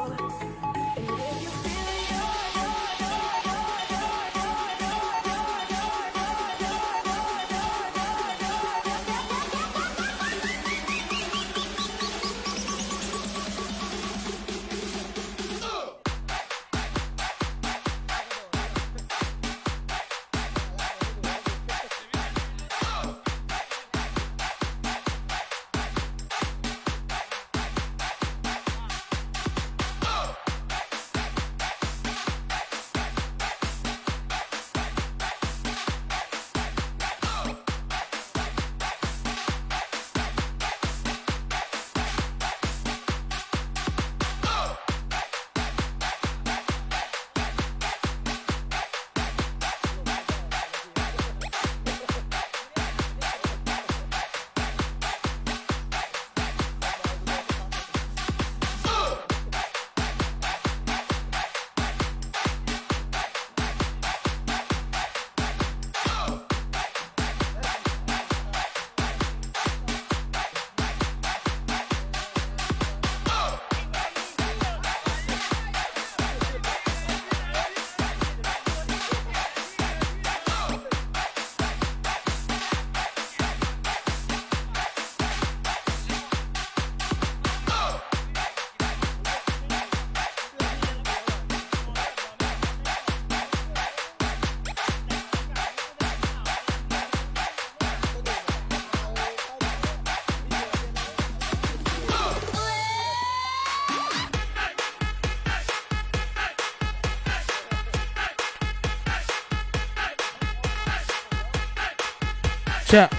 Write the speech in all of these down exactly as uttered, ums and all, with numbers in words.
เชื่อ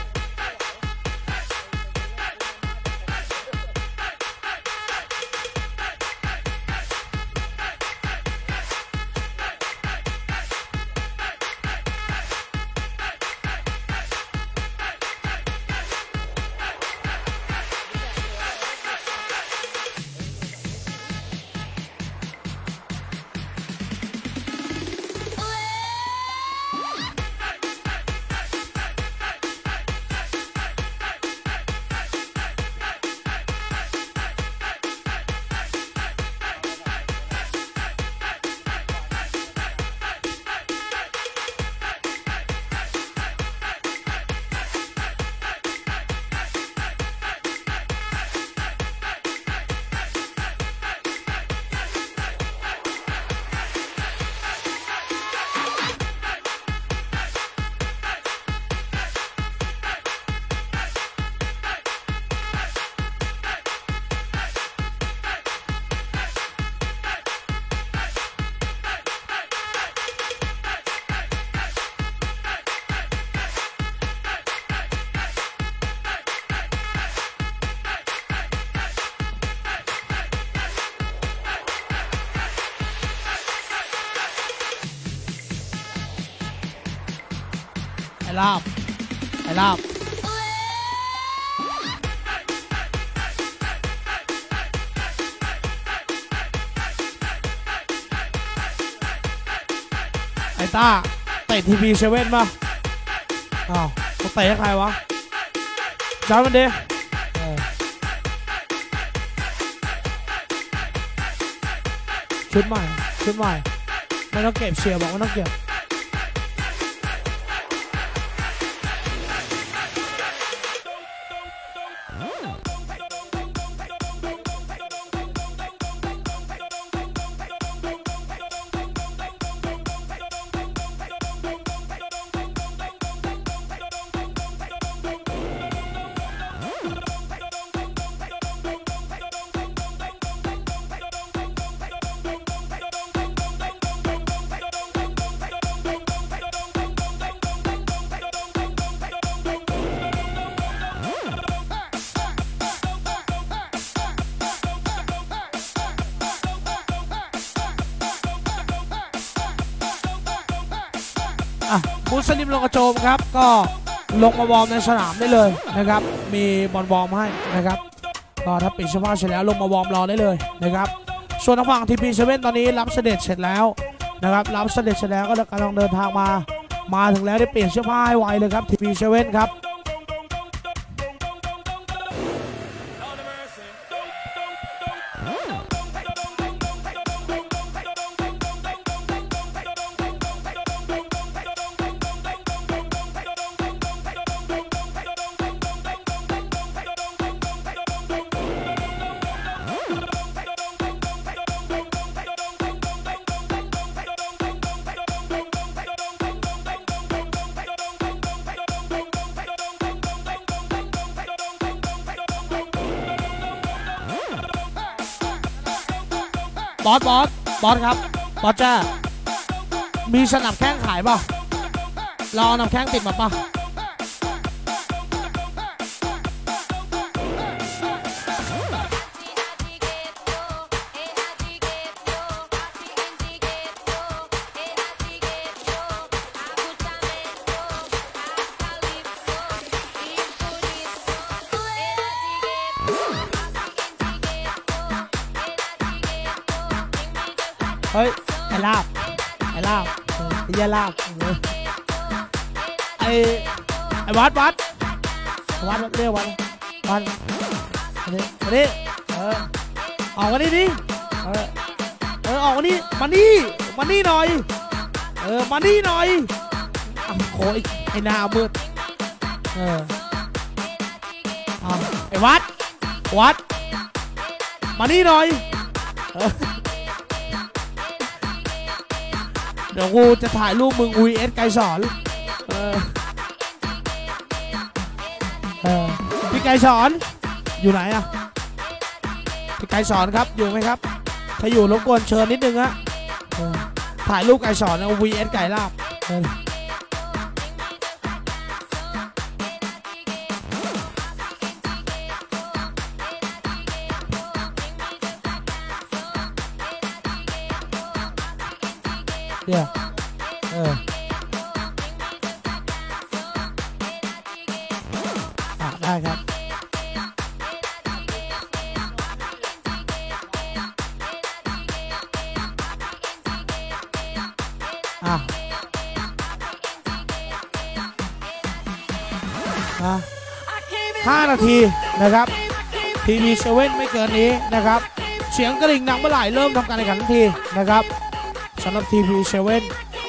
ไอ้ลาบไอ้ลาบไอ้ต้าเตะทีพีเซเว่นป่ะอ้าวเขาเตะให้ใครวะจ้ามันดิชุดใหม่ชุดใหม่ไม่ต้องเก็บเชียร์บอกไม่ต้องเก็บมุสลิมลงกระโจมครับก็ลงมาวอร์มในสนามได้เลยนะครับมีบอลวอร์มให้นะครับก็ถ้าปิดเฉพาะเสร็จแล้วลงมาวอร์มรอได้เลยนะครับส่วนทางฝั่งทีพีเซเว่นตอนนี้รับเสด็จเสร็จแล้วนะครับรับเสด็จเสร็จแล้วก็กำลังเดินทางมามาถึงแล้วได้เปลี่ยนเสื้อผ้าให้ไวเลยครับทีพีเซเว่นครับบอสบอสบอสครับบอสจ้ามีสนับแข้งขายป่ะเราเอานำแข้งติดมาป่ะเฮ้ยไอ้ลาบไอ้ลาบไอ้ยาลาบไอ้ไอ้วัดวัดวัดเรียกวัดวัดมาดิมาดิเออออกมาดิดิเออเออออกมาดิมานี่มานี่หน่อยเออมานี่หน่อยโอ้ยไอ้หน้ามืดเออไอ้วัดวัดมานี่หน่อยเออเดี๋ยวกูจะถ่ายรูปมึง วี เอส ไกรสอนเออเออพี่ไกรสอนอยู่ไหนอะพี่ไกรสอนครับอยู่ไหมครับถ้าอยู่รบกวนเชิญนิดนึงฮะถ่ายรูปไกรสอนเอา วี เอส ไก่ลาบเดี๋ยวเอออ่ะได้ครับอ่ะอ่ะห้านาทีนะครับ ที วี เซเว่น ไม่เกินนี้นะครับเสียงกระดิ่งดังเมื่อไหร่เริ่มทำการแข่งขันทันทีนะครับสำหรับ ที วี เซเว่น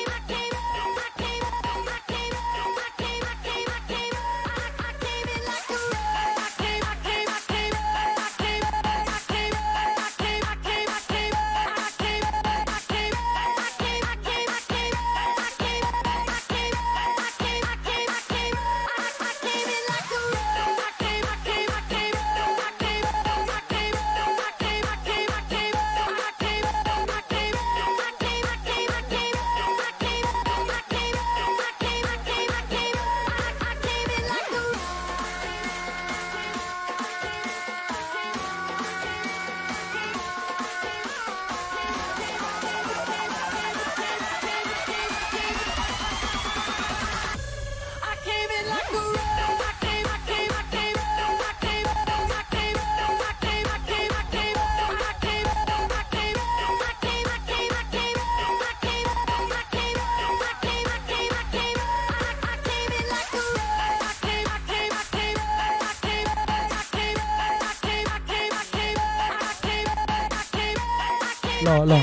รอรอ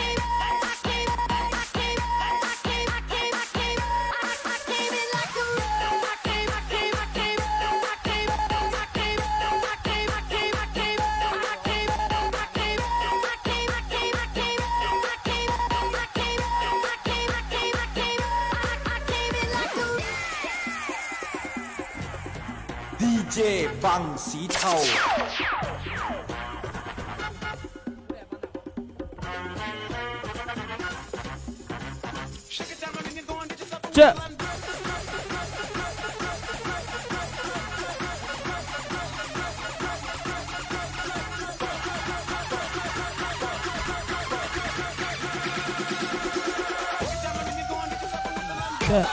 ดีเจบังสีเทาเจ้าเจ้า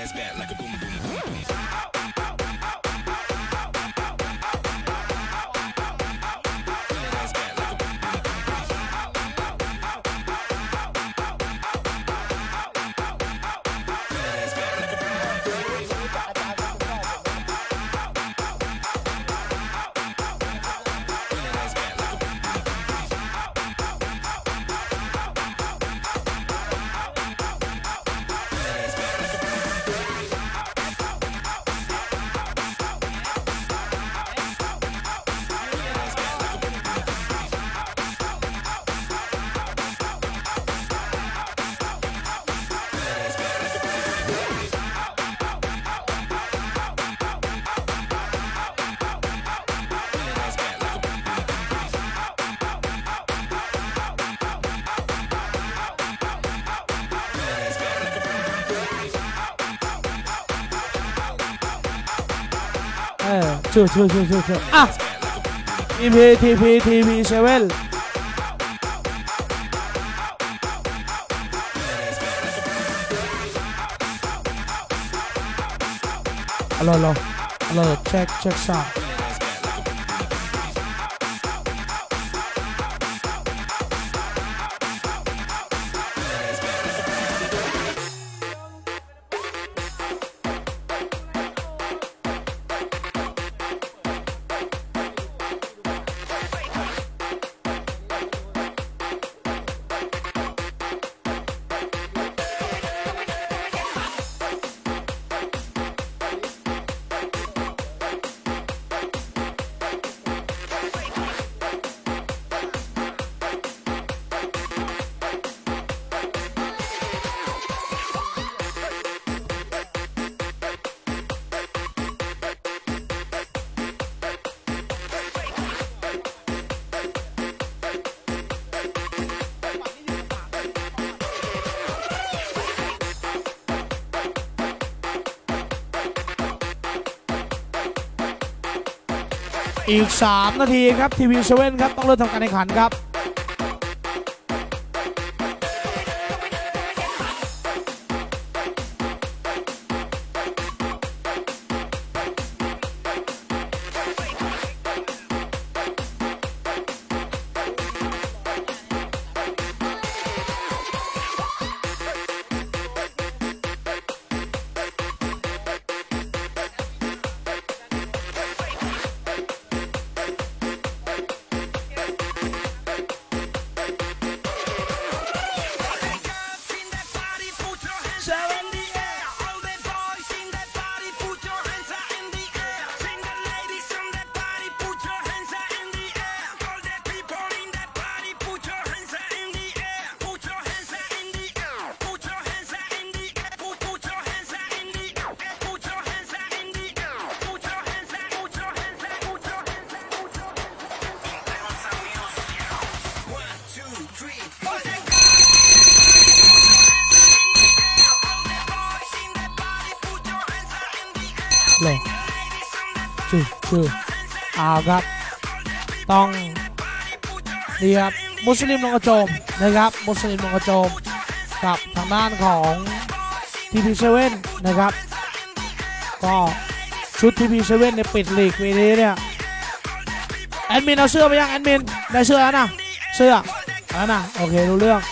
เออชื่อชื่อชื่อชื่อชื่ออ่ะ ที พี ที พี ที พี เซเว่น ฮัลโหลฮัลโหลฮัลโหลเช็คเช็คซาวด์อีกสามนาทีครับ ที พี เซเว่น ครับต้องเริ่มทำการแข่งขันครับเลยชื่อชื่อเอาครับต้องนี่ครับมุสลิมลงกระโจมนะครับมุสลิมลงกระโจมกับทางด้านของ ที พี เซเว่น นะครับก็ชุด ที พี เซเว่น เนี่ยปิดลีกปีนี้เนี่ยแอดมินเอาเสื้อไปยังแอดมินได้เสื้อแล้วนะเสื้อแล้วนะโอเครู้เรื่อง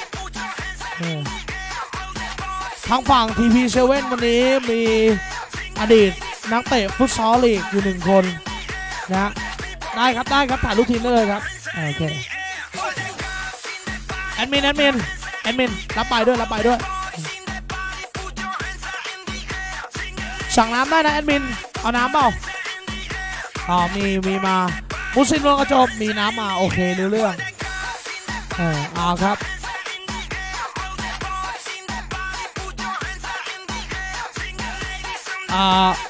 ทางฝั่ง ที พี เซเว่น วันนี้มีอดีตนักเตะฟุตซอลลีกอยู่หนึ่งคนนะได้ครับได้ครับถ่ายรูปทีมได้เลยครับโอเคแอดมินแอดมินแอดมินรับไปด้วยรับไปด้วยสั่งน้ำได้นะแอดมินเอาน้ำเปล่าอ๋อมีมีมามุสลิมลงกระโจมมีน้ำมาโอเครู้เรื่องเออเอาครับอ่า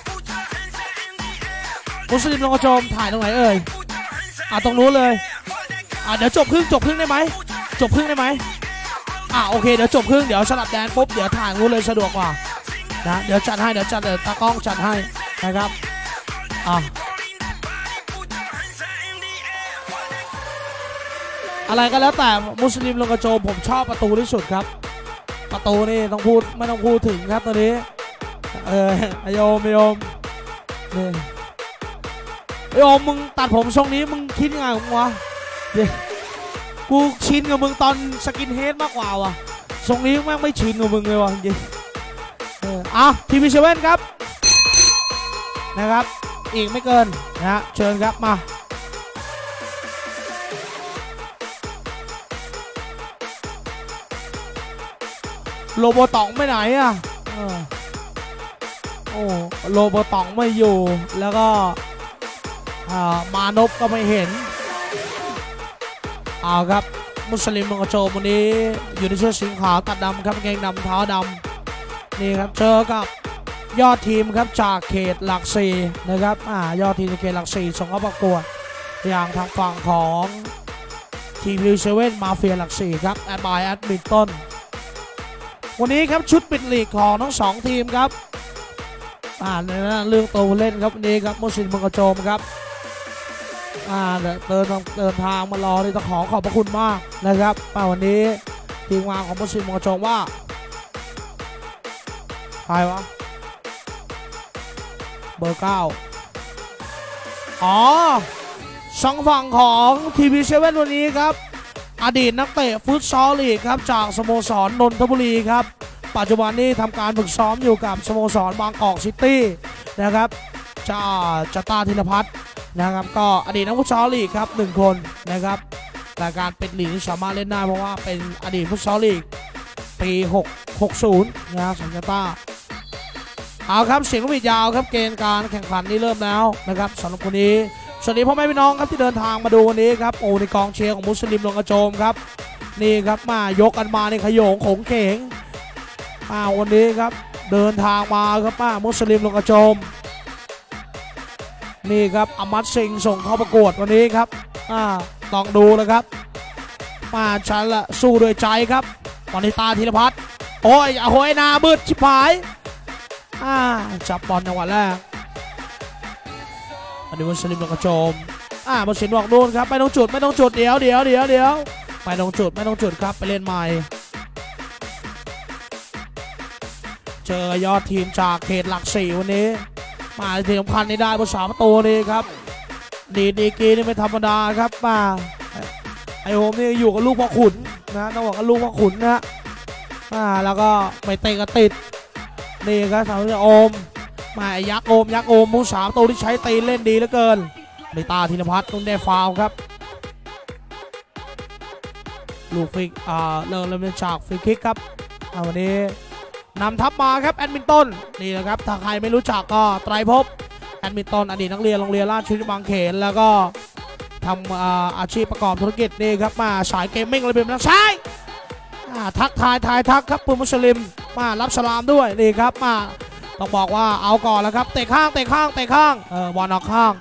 มุสลิมลงกระโจมถ่ายตรงไหนเอ่ยอ่าตรงนู้นเลยอ่าเดี๋ยวจบครึ่งจบครึ่งได้ไหมจบครึ่งได้ไหมอ่าโอเคเดี๋ยวจบครึ่งเดี๋ยวสลับแดนปุ๊บเดี๋ยวถ่ายนู้นเลยสะดวกกว่านะเดี๋ยวจัดให้เดี๋ยวจัดเดี๋ยวตากล้องจัดให้นะครับอ่าอะไรก็แล้วแต่มุสลิมลงกระโจมผมชอบประตูที่สุดครับประตูนี่ต้องพูดไม่ต้องพูดถึงครับตอนนี้เออไอโอมไอโอมนี่ไอโอมมึงตัดผมทรงนี้มึงคิดยังไงของมึงวะเดี๋ยวกูชินกับมึงตอนสกินเฮดมากกว่าวะทรงนี้แม่งไม่ชินกับมึงเลยวะจริงเอออ่ะทีวีเซเว่นครับนะครับอีกไม่เกินนะฮะเชิญครับมาโลโบตองไปไหนอ่ะโอ้โลโบตองไม่อยู่แล้วก็มานพก็ไม่เห็นเอาครับมุสลิมมังกรโจมวันนี้อยู่ในเสื้อสีขาวตัดดำครับกางเกงดำเท้าดำนี่ครับเจอกับยอดทีมครับจากเขตหลักสี่นะครับอ่ายอดทีมจากเขตหลักสี่ส่งเข้าประกวดอย่างทางฝั่งของทีมวิวเซเว่นมาเฟียหลักสี่ครับแอดบายแอดมินต้นวันนี้ครับชุดปิดลีกของทั้งสองทีมครับอ่าเรื่องตัวเล่นครับวันนี้ครับมุสลิมมังกรโจมครับอ่าเดินเดินทางมารอที่ต้องขอขอบพระคุณมากนะครับวันนี้ทีมงานของมุสลิมมังกรโจมว่าใครวะเบอร์เก้าอ๋อสองฝั่งของทีวีเซเว่นวันนี้ครับอดีตนักเตะฟุตซอลลีกครับจากสโมสรนนทบุรีครับปัจจุบันนี้ทำการฝึกซ้อมอยู่กับสโมสรบางกอกซิตี้นะครับจ้าจตาธีรพัฒน์นะครับก็อดีตนักฟุตซอลลีกครับหนึ่งคนนะครับแต่การเป็นลีกที่สามารถเล่นได้เพราะว่าเป็นอดีตฟุตซอลลีกปีหก หกสิบนะครับสัญญาต้าเอาครับเสียงลูกบิดยาวครับเกณฑ์การแข่งขันนี้เริ่มแล้วนะครับสำหรับคนนี้สวัสดีพ่อแม่พี่น้องครับที่เดินทางมาดูวันนี้ครับโอ้ในกองเชียร์ของมุสลิมมังกรโจมครับนี่ครับมายกกันมาในขโยงโขงเขงอ่าวันนี้ครับเดินทางมาครับป้ามุสลิมมังกรโจมนี่ครับอมัดซิงส่งเข้าประกวดวันนี้ครับอ่าต้องดูนะครับมาชันละสู้ด้วยใจครับปณิตาธีรพัฒน์โอ้ยโอ้ยนาบืดชิบหายอ่าจับบอลจังหวะแรกอันนี้มุสลิมมังกรโจมอ่ามุสลิมบอกนู่นครับไม่ต้องจุดไม่ต้องจุดเดี๋ยวเดี๋ยวเดี๋ยวเดี๋ยวไม่ต้องจุดไม่ต้องจุดครับไปเล่นใหม่เจอยอดทีมจากเขตหลักสี่วันนี้มาทีสำคัญนี่ได้บนสามประตูนี่ครับดีดีกีนี่ไม่ธรรมดาครับมาไอโฮมนี่อยู่กับลูกพ่อขุนนะต้องบอกกับลูกพ่อขุนนะอ่าแล้วก็ไม่เตะก็ติดนี่ครับสาวโอมมาไอยักษ์โอมยักษ์โอมมุสามตัวที่ใช้ตีเล่นดีเหลือเกินในตาธีรพัฒน์ต้องได้ฟาวครับลูกฟิกอ่าเริ่มเริ่มจากฟรีคิกครับวันนี้นำทัพมาครับแอดมินต้นนี่นะครับถ้าใครไม่รู้จักก็ไตรภพแอดมินต้นอดีตนักเรียนโรงเรียนราชวิทยาบางเขนแล้วก็ทำอาอาชีพประกอบธุรกิจนี่ครับมาสายเกมมิ่งระเบียบนักใช้ทักทายทายทักครับปุ่มมุสลิมมารับสลามด้วยนี่ครับมาต้องบอกว่าเอาก่อนแล้วครับเตะข้างเตะข้างเตะข้างเออบอลออกข้าง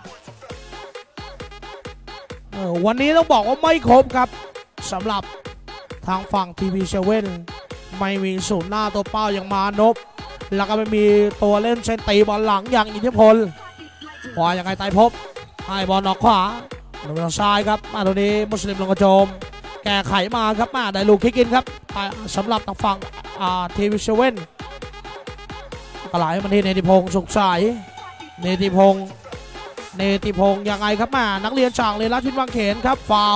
เออวันนี้ต้องบอกว่าไม่ครบครับสำหรับทางฝั่งทีวีเซเว่นไม่มีศูนย์หน้าตัวเป้าอย่างมานพแล้วก็ไม่มีตัวเล่นเซนตีบอลหลังอย่างอิทธิพลขวาอย่างไรไตรภพให้บอลออกขวาลงไปทางซ้ายครับมาตรงนี้มุสลิมลงกระโจมแก้ไขมาครับมาได้ลูกคิกอินครับสำหรับทางฝั่งทีวีเซเว่นกระไหลมาที่เนติพงศ์สุขใสเนติพงศ์เนติพงศ์ยังไงครับมานักเรียนจากเรียนราชวิทยาบางเขนครับฟาว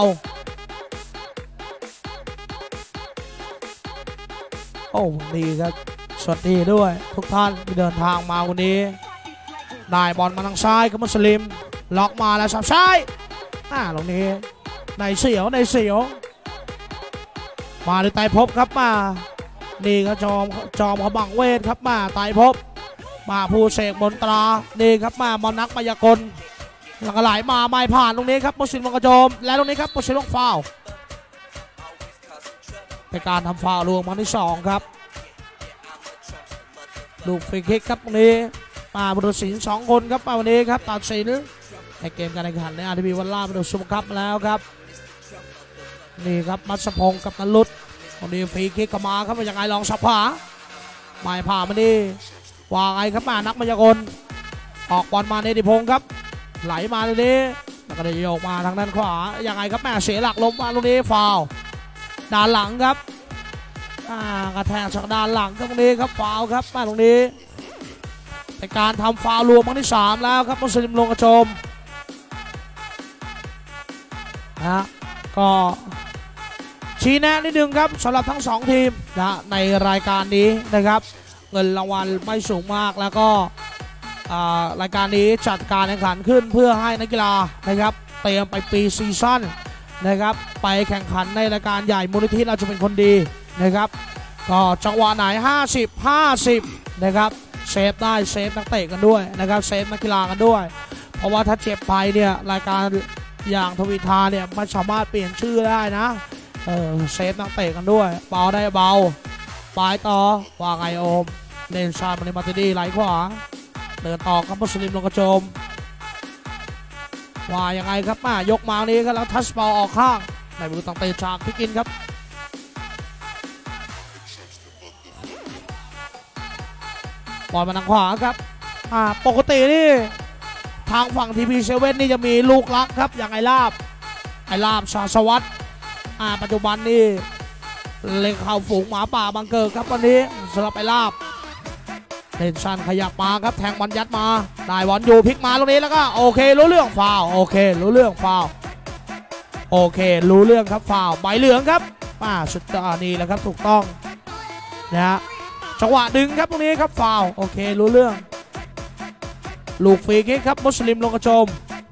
โอ้ดีครับสวัสดีด้วยทุกท่านที่เดินทางมาวันนี้ได้บอลมาทางซ้ายครับมุสลิมล็อกมาแล้วสับซ้ายอ่าตรงนี้ในเสียวในเสียวมาด้วยไตรภพครับมานี่ครับจอมจอมขบังเวทครับมาไตรภพมาผู้เสกมนตรานี่ครับมามอนักมายากลหลังไหลมาไม่ผ่านตรงนี้ครับมุสลิมมังกรโจมและตรงนี้ครับมุสลิมฟาวเป็นการทำฟาวล์รวมครั้งที่สองครับลูกฟรีคิกครับตรงนี้มาบุรุษศิลป์สองคนครับมาวันนี้ครับตัดสินในเกมการแข่งขันในอาร์ทีบีวันล่าบุรุษสุภคัพมาแล้วครับนี่ครับมัชพงศ์กับนรุตตรงนี้ฟรีคิกเข้ามาครับยังไงลองสับขวาไม่ผ่านมาดิวางไงครับมานักมายากลออกบอลมาเนติพงศ์ครับไหลมาตรงนี้แล้วก็ได้โยกมาทางด้านขวายังไงครับแม่เสียหลักล้มมาตรงนี้ฟาวด้านหลังครับกระแทกจากด้านหลังตรงนี้ครับฟาวครับมาตรงนี้เป็นการทำฟาวล์รวมครั้งที่สามแล้วครับมุสลิมลงกระโจมนะก็ชี้แนะนิดนึงครับสำหรับทั้งสองทีมนะในรายการนี้นะครับเงินรางวัลไม่สูงมากแล้วก็รายการนี้จัดการแข่งขันขึ้นเพื่อให้นักกีฬานะครับเตรียมไปปีซีซั่นนะครับไปแข่งขันในรายการใหญ่มูลนิธิเราจะเป็นคนดีนะครับก็จังหวะไหนห้าสิบ ห้าสิบนะครับเซฟได้เซฟนักเตะกันด้วยนะครับเซฟนักกีฬากันด้วยเพราะว่าถ้าเจ็บไปเนี่ยรายการอย่างทวีทาเนี่ยไม่สามารถเปลี่ยนชื่อได้นะเออเซฟนักเตะกันด้วยเบาได้เบาปลายต่อว่าไงโอมเล่นชาร์มันในมาติดีไหลขวาเดินต่อครับมุสลิมลงกระโจมว่ายังไงครับมายกมานี้ก็แล้วทัชบอลออกข้างในมือตั้งเตะจากพิกินครับบอลมาทางขวาครับอ่าปกตินี่ทางฝั่งทีพีเซเว่นนี่จะมีลูกรักครับอย่างไอลาบไอลาบชาสวัสดิ์อ่าปัจจุบันนี่เล็งเข้าฝูงหมาป่าบังเกิดครับวันนี้สำหรับไอลาบเล่นชันขยับมาครับแทงบอลยัดมาได้บอลอยู่พลิกมาตรงนี้แล้วก็โอเครู้เรื่องฟาวโอเครู้เรื่องฟาวโอเครู้เรื่องครับฟาวใบเหลืองครับอ่าสุดยอดนี่แหละครับถูกต้องนะฮะจังหวะดึงครับตรงนี้ครับฟาวโอเครู้เรื่องลูกฟรีคิกครับมุสลิมลงกระโจม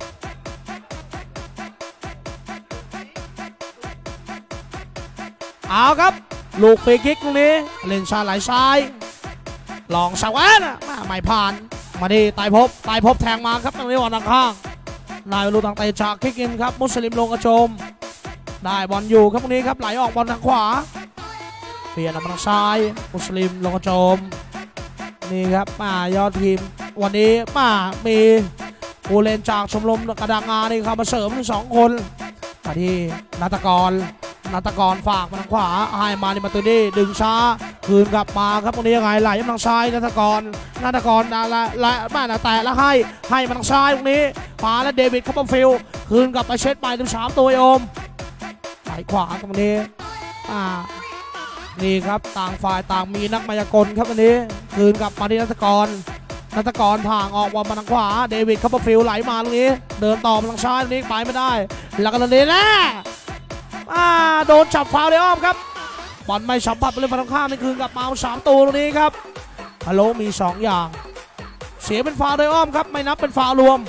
เอาครับลูกฟรีคิกตรงนี้เล่นชาไหลซ้ายลองสวัสดิ์ไม่ผ่านมาดีตายพบตายพบแทงมาครับตรงนี้บอลทางข้างนายลูกทางเตะจากคิกอินครับมุสลิมลงกระโจมได้บอลอยู่ครับตรงนี้ครับไหลออกบอลทางขวาเปลี่ยนมาทางซ้ายมุสลิมลงกระโจมนี่ครับมายอดทีมวันนี้มามีผู้เล่นจากชมรมกระดังงานี่เข้ามาเสริมทั้งสองคนมาที่นัตกรนัตกรฝากมาทางขวาให้มาในมาตุนี่ดึงช้าคืนกลับมาครับตรงนี้ยังไงไหลมาทางซ้ายนัตกรนัตกรละละแม่แต่แต่แล้วให้ให้มาทางซ้ายตรงนี้ขวาและเดวิดคัพเปอร์ฟิลด์คืนกลับไปเช็ดไปถึงสามตัวโอมไหลขวาตรงนี้อ่านี่ครับต่างฝ่ายต่างมีนักมายากลครับวันนี้คืนกลับมาที่นัตกรนัตกรทางออกมาทางขวาเดวิดคัพเปอร์ฟิลด์ไหลมาตรงนี้เดินต่อมาทางซ้ายตรงนี้ไปไม่ได้แล้วก็ตรงนี้แหละโดนจับฟาวล์เลยอ้อมครับบอลไม่สัมผัสไปเลยฝั่งข้ามนี่คืนกลับมาสามตัวตรงนี้ครับฮัลโหลมีสองอย่างเสียเป็นฟาวล์เลยอ้อมครับไม่นับเป็นฟาวล์รวม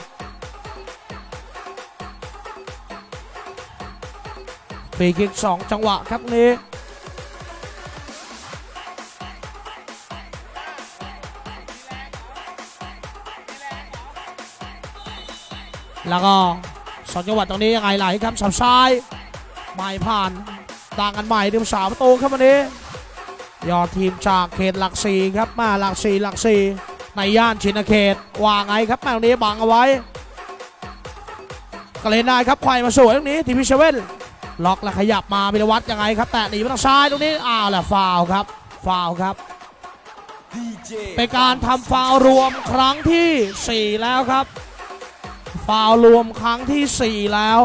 ฟรีคิกสองจังหวะครับนี้แล้วก็สองจังหวะตรงนี้ยังไงไหลครับสับซ้ายไม่ผ่านต่างกันใหม่ทีมสามประตูครับวันนี้ยอดทีมจากเขตหลักสี่ครับมาหลักสี่หลักสี่ในย่านชินเขตวางไงครับแมวนี้บังเอาไว้ก็เลยได้ครับควายมาสวยตรงนี้ทีพีเซเว่นล็อกแล้วขยับมาพิรวัตรยังไงครับแตะหนีมาทางซ้ายตรงนี้อ้าวแหละฟาวครับฟาวครับเป็นการทำฟาวรวมครั้งที่สี่แล้วครับฟาวรวมครั้งที่สี่แล้ว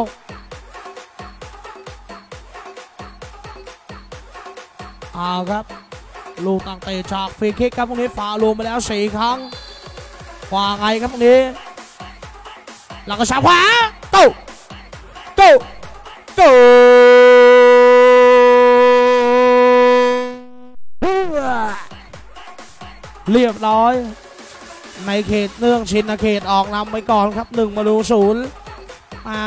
เอาครับลูกตั้งเตะจากฟรีคิกครับตรงนี้ฟาวรวมไปแล้วสี่ครั้งขวาไงครับตรงนี้หลังกระชากขวาโต้โต้โต้เรียบร้อยในเขตเนื่องชินเขตออกนำไปก่อนครับหนึ่งมาดูศูนย์มา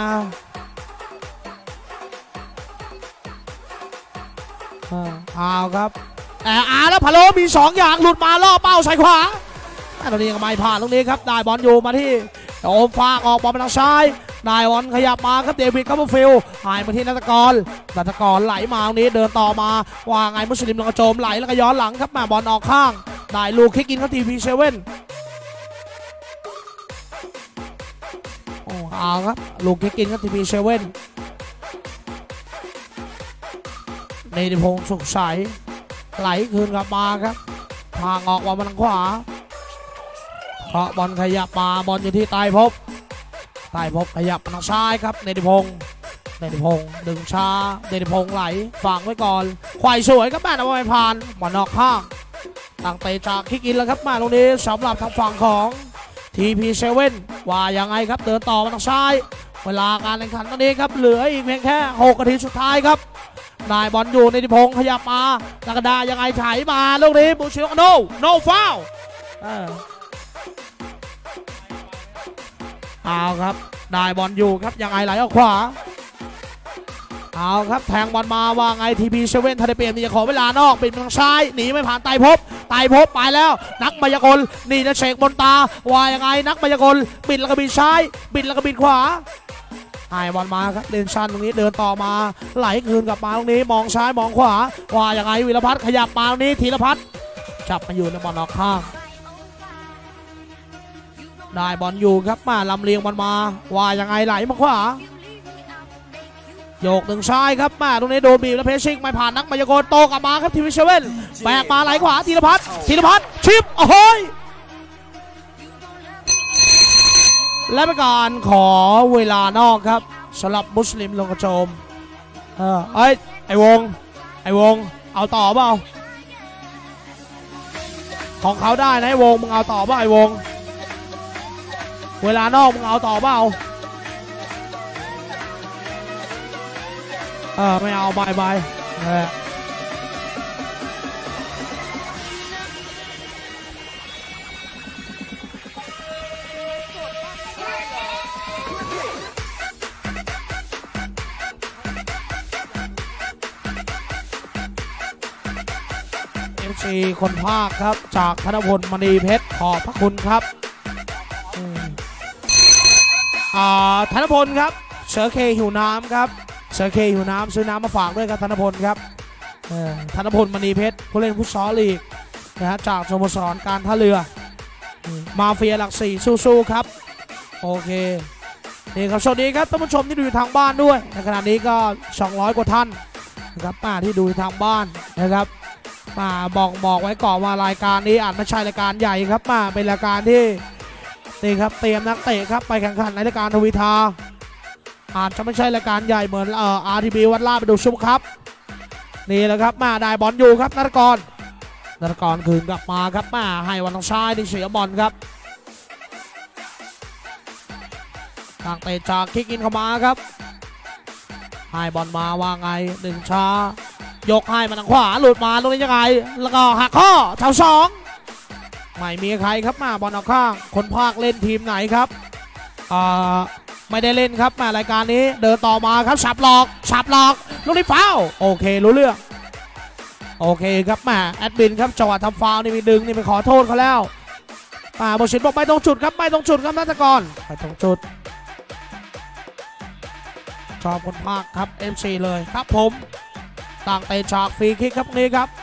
เอาครับแต่อาแล้วพะโลมีสองอย่างหลุดมาล่อเป้าใส่ขวาตอนนี้ก็ไม่ผ่านตรงนี้ครับได้บอลอยู่มาที่โอมฟากออกบอลไปทางซ้ายได้บอลขยับมาครับเดวิดคัพเปอร์ฟิลด์หายมาที่นัตกรนัตกรไหลมาตรงนี้เดินต่อมาว่าไงมุสลิมลงกระโจมไหลแล้วก็ย้อนหลังครับมาบอลออกข้างได้ลูกคิกอินครับทีพีเซเว่นโอ้เอาครับลูกคิกอินครับทีพีเซเว่นในดิพงศ์สุขใสไหลคืนกลับมาครับทางออกมาทางขวาเพราะบอลขยับมาบอลอยู่ที่ใต้พบใต้พบขยับมาทางซ้ายครับในดิพงศ์ในดิพงศ์ดึงช้าในดิพงศ์ไหลฝังไว้ก่อนควายสวยครับแม่แต่ว่าไม่ผ่านบอลออกข้างตั้งเตะจากคิกอินแล้วครับมาตรงนี้สำหรับทางฝั่งของ ที พี เซเว่น ว่ายังไงครับเดินต่อมาทางซ้ายเวลาการแข่งขันตอนนี้ครับเหลืออีกเพียงแค่หกนาทีสุดท้ายครับนายบอลอยู่ในทิพงศ์ขยับมาลักดายังไงไถมาลูกนี้บูชิโนโนโนฟาวเอาครับได้บอลอยู่ครับยังไงไหลออกขวาเอาครับแทงบอลมาว่าไง ที พี เซเว่น ทันได้เปลี่ยนนี่จะขอเวลานอกปิดทางซ้ายหนีไม่ผ่านไต่ภพไต่ภพไปแล้วนักมายากลนี่จะเชกบนตาว่ายังไงนักมายากลบิดแล้วก็บิดซ้ายบิดแล้วก็บิดขวาไอ้บอลมาครับเลนชันตรงนี้เดินต่อมาไหลคืนกลับมาตรงนี้มองซ้ายมองขวาว่ายังไงวิรพัฒน์ขยับมาตรงนี้ธีรพัฒน์จับมาอยู่ในบอลออกข้างได้บอลอยู่ครับมาลำเลียงบอลมาว่ายังไงไหลมาขวาโยกหนึ่งซ้ายครับมาตรงนี้โดนบีบแล้วเพชรชิงไม่ผ่านนักมายากลโตกลับมาครับทีวีเซเว่นแบกมาไหลขวาธีรพัฒน์ธีรพัฒน์ชิปโอ้ยและเป็นการขอเวลานอกครับสำหรับมุสลิมลงกระโจมเออไอ้ไอ้วงไอ้วงเอาต่อเปล่าของเขาได้นะไอ้วงมึงเอาต่อเปล่าไอ้วงเวลานอกมึงเอาต่อเปล่าเออไม่เอาบายบายเออเอฟซีคนภาคครับจากธนพลมณีเพชรขอบพระคุณครับอ่าธนพลครับเสือเคหิวน้ำครับเสือเคหิวน้ำซื้อน้ำมาฝากด้วยครับธนพลครับธนพลมณีเพชรผู้เล่นฟุตซอลลีกนะฮะจากสโมสรการท่าเรือมาเฟียหลักสี่สู้ๆครับโอเคนี่ครับสวัสดีครับท่านผู้ชมที่ดูอยู่ทางบ้านด้วยในขณะนี้ก็สองร้อยกว่าท่านนะครับมาที่ดูทางบ้านนะครับมาบอกบอกไว้ก่อนว่ารายการนี้อาจไม่ใช่รายการใหญ่ครับมาเป็นรายการที่นี่ครับเตรียมนักเตะครับไปแข่งขันในรายการทวีทาอาจจะไม่ใช่รายการใหญ่เหมือนเอ่อ อาร์ ที บี วัดลาดไปดูซุปครับนี่แหละครับมาได้บอลอยู่ครับนัทกรนัทกรคืนกลับมาครับมาให้วันทางซ้ายนี่เสียบอลครับทางเตะจากคิกอินเข้ามาครับให้บอลมาว่าไงหนึ่งช้ายกให้มาทางขวาหลุดมาตรงนี้ยังไงแล้วก็หักข้อแถวสองไม่มีใครครับมาบอลออกข้างคนภาคเล่นทีมไหนครับอ่าไม่ได้เล่นครับมารายการนี้เดินต่อมาครับฉับหลอกฉับหลอกลูกนี้ฟาวโอเครู้เรื่องโอเคครับมาแอดมินครับจังหวะทำฟาวนี่มีดึงนี่ไปขอโทษเขาแล้วมาโบชินบอกไปตรงจุดครับไปตรงจุดครับนัทกรไปตรงจุดชอบคนภาคครับ เอ็ม ซี เลยครับผมต่างเตะฉากฟรีคิกครับนี้ครับ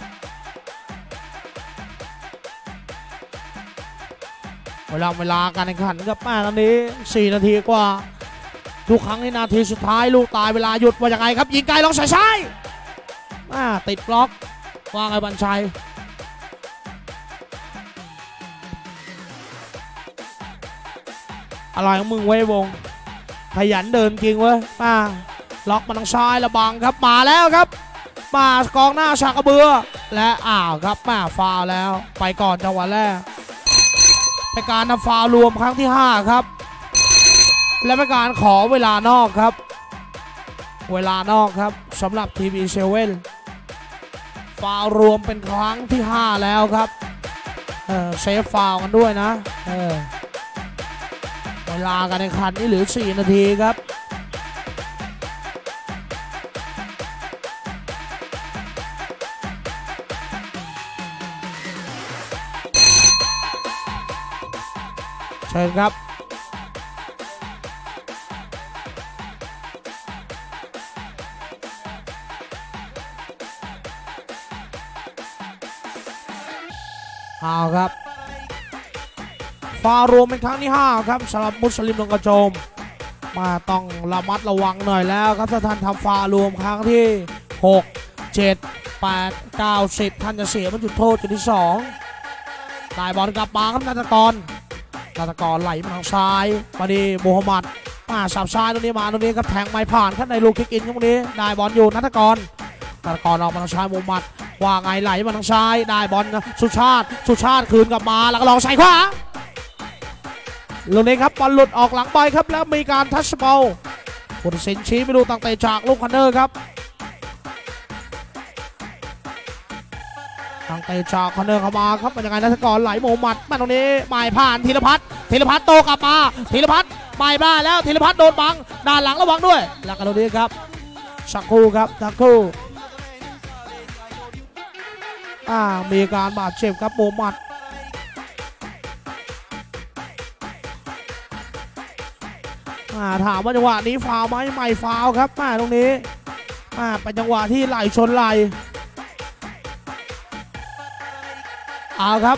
เวลาเวลาการแข่งขันครับมาตอนนี้สี่นาทีกว่าทุกครั้งในนาทีสุดท้ายลูกตายเวลาหยุดว่าอย่างไรครับยิงไกลลองใส่ใช่ติดบล็อกว่าไงบัญชัยอะไรของมึงเว้ยวงขยันเดินจริงเว้ยมาล็อกมาทางซ้ายระบังครับมาแล้วครับมากองหน้าฉากกระเบือและอ้าวครับมาฟาวแล้วไปก่อนจังหวะแรกเป็นการทำฟาวรวมครั้งที่ห้าครับและเป็นการขอเวลานอกครับเวลานอกครับสำหรับ ที พี เซเว่น ฟาวรวมเป็นครั้งที่ห้าแล้วครับเออเซฟฟาวกันด้วยนะเออเวลาการแข่งขันนี่เหลือสี่นาทีครับเชิญครับเอาครับฟาวรวมเป็นครั้งที่ห้าครับสำหรับมุสลิมลงกระโจมมาต้องระมัดระวังหน่อยแล้วครับถ้าท่านทำฟาวรวมครั้งที่หก เจ็ด แปด เก้า สิบท่านจะเสียบรรจุดโทษจุดที่สองได้บอลกลับมาครับนัทกรนัทกรไหลมาทางซ้ายมาดีมูฮัมหมัดมาสับซ้ายตรงนี้มาตรงนี้ครับแทงไม่ผ่านครับในลูกคิกอินตรงนี้ได้บอลอยู่นัทกรนัทกรออกมาทางซ้ายมูฮัมหมัดมว่าไงไหลมาทางซ้ายได้บอลสุชาติสุชาติคืนกลับมาแล้วก็ลองใส่ขวาลูกนี้ครับบอลหลุดออกหลังไปครับแล้วมีการทัชบอลผู้ตัดสินชี้ไปดูตั้งแต่จากลูกคันเนอร์ครับตั้งแต่จากคันเนอร์เข้ามาครับเป็นยังไงนัทกรไหลโมมัดมาตรงนี้หมายผ่านธีรพัฒน์ธีรพัฒน์โตกลับมาธีรพัฒน์ไม่ได้แล้วธีรพัฒน์โดนบังด้านหลังระวังด้วยแล้วก็ตรงนี้ครับสักครู่ครับสักครู่อ่ามีการบาดเจ็บครับโมมัดอ่าถามว่าจังหวะนี้ฟาวไหมไม่ฟาวครับมาตรงนี้อ่าเป็นจังหวะที่ไหลชนไหลเอาครับ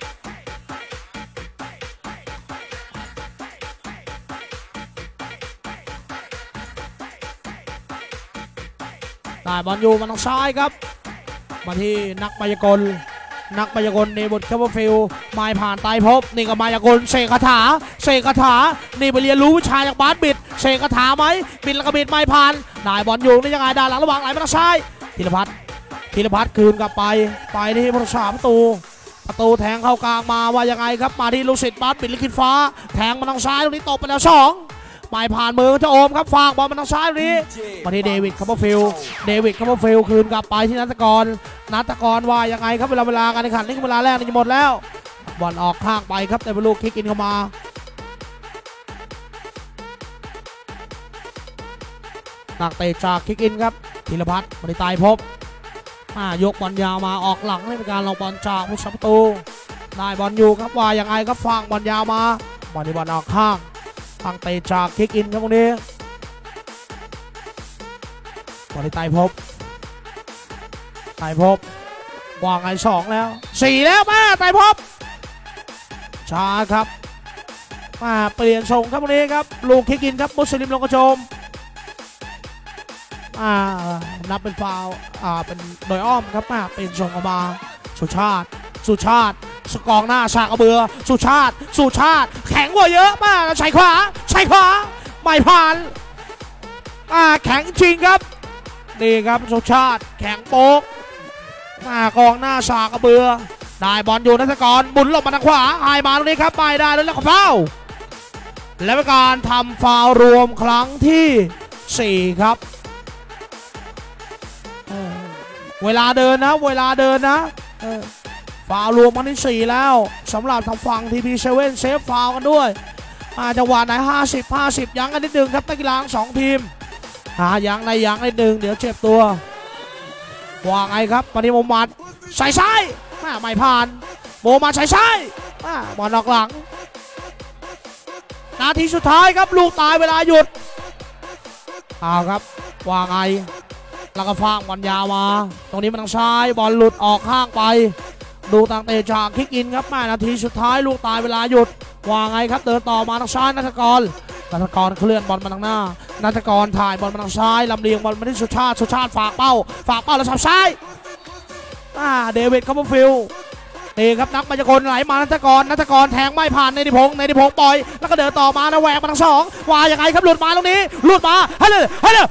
ได้บอลอยู่มาทางซ้ายครับมาที่นักมายากลนักมายากลในบทคัพเปอร์ฟิลไม้ผ่านไตพบนี่ก็มายากลเสกคาถาเสกคาถานี่ไปเรียนรู้วิชาจากบาสบิดเสกคาถาไหมบิดแล้วก็บิดไม้ผ่านได้บอลอยู่นี่ยังไงด้านหลังระหว่างไหลมาทางซ้ายธีรพัฒน์ธีรพัฒน์คืนกลับไปไปที่ผู้รักษาประตูประตูแทงเข้ากลางมาว่ายังไงครับมาที่ลูกศิษย์บาสบิดลิขิตฟ้าแทงมาทางซ้ายตรงนี้ตบไปแล้วสองไม้ผ่านมือเจ้าโอมครับฝากบอลมาทางซ้ายตรงนี้มาที่เดวิดคัพเปอร์ฟิลเดวิดคัพเปอร์ฟิลคืนกลับไปที่นัทกรนัทกรว่ายังไงครับเวลาเวลาการแข่งขันนี่เวลาแรกนี่จะหมดแล้วบอลออกข้างไปครับแต่เป็นลูกคิกอินเข้ามาตักเตะจากคิกอินครับธีรพัฒน์บริตายพบยกบอลยาวมาออกหลังให้เป็นการลงบอลจากผู้ชัประตูได้บอลอยู่ครับว่ายังไงครับฟังบอลยาวมาบอลที่บอลออกข้างตักเตะจากคิกอินครับตรงนี้บริตายพบไต่พบวางไงสองแล้วสี่แล้วมาไต่พบช้าครับมาเปลี่ยนทรงครับวันนี้ครับลูกคิกอินครับมุสลิมลงกระโจมอ่านับเป็นฟาวอ่าเป็นโดยอ้อมครับมาเป็นทรงออกมาสุชาติสุชาติสกองหน้าฉากกระเบือสุชาติสุชาติแข็งกว่าเยอะมากใช้ขวาใช้ขวาไม่ผ่านอ่าแข็งจริงครับนี่ครับสุชาติแข็งโป๊กมากองหน้าฉากกระเบือได้บอลอยู่นัทกรบุญหลบมาทางขวาหายมาตรงนี้ครับไปได้แล้วแล้วก็ฟาวและเป็นการทำฟาวรวมครั้งที่สี่ครับเวลาเดินนะเวลาเดินนะฟาวรวมครั้งที่สี่แล้วสำหรับทางฝั่งทีพีเซเว่นเซฟฟาวกันด้วยจังหวะไหนห้าสิบ ห้าสิบยังกันนิดนึงครับนักกีฬาสองทีมหายังในยังนิดนึงเดี๋ยวเจ็บตัวว่าไงครับปฏิโมมัดใส่ซ้ายไม่ผ่านโมมัดใส่ซ้ายบอลออกหลังนาทีสุดท้ายครับลูกตายเวลาหยุดเอาครับว่าไงแล้วก็ฟางบอลยาวมาตรงนี้มันทางซ้ายบอลหลุดออกข้างไปดูต่างเตะจากคิกอินครับแม่นาทีสุดท้ายลูกตายเวลาหยุดว่าไงครับเดินต่อมาทางซ้ายนัทกรนัทกรเคลื่อนบอลมาทางหน้านัทกรถ่ายบอลมาทางซ้ายลำเลียงบอลมาที่สุชาติสุชาติฝากเป้าฝากเป้าแล้วสับซ้ายอ่าเดวิดคัพเปอร์ฟิลด์นี่ครับนักมายากลไหลมานัทกรนัทกรแทงไม่ผ่านในดิพงในดิพงปล่อยแล้วก็เดินต่อมานะแหวกมาทางสองว่ายังไงครับหลุดมาตรงนี้หลุดมาให้เลยให้เลย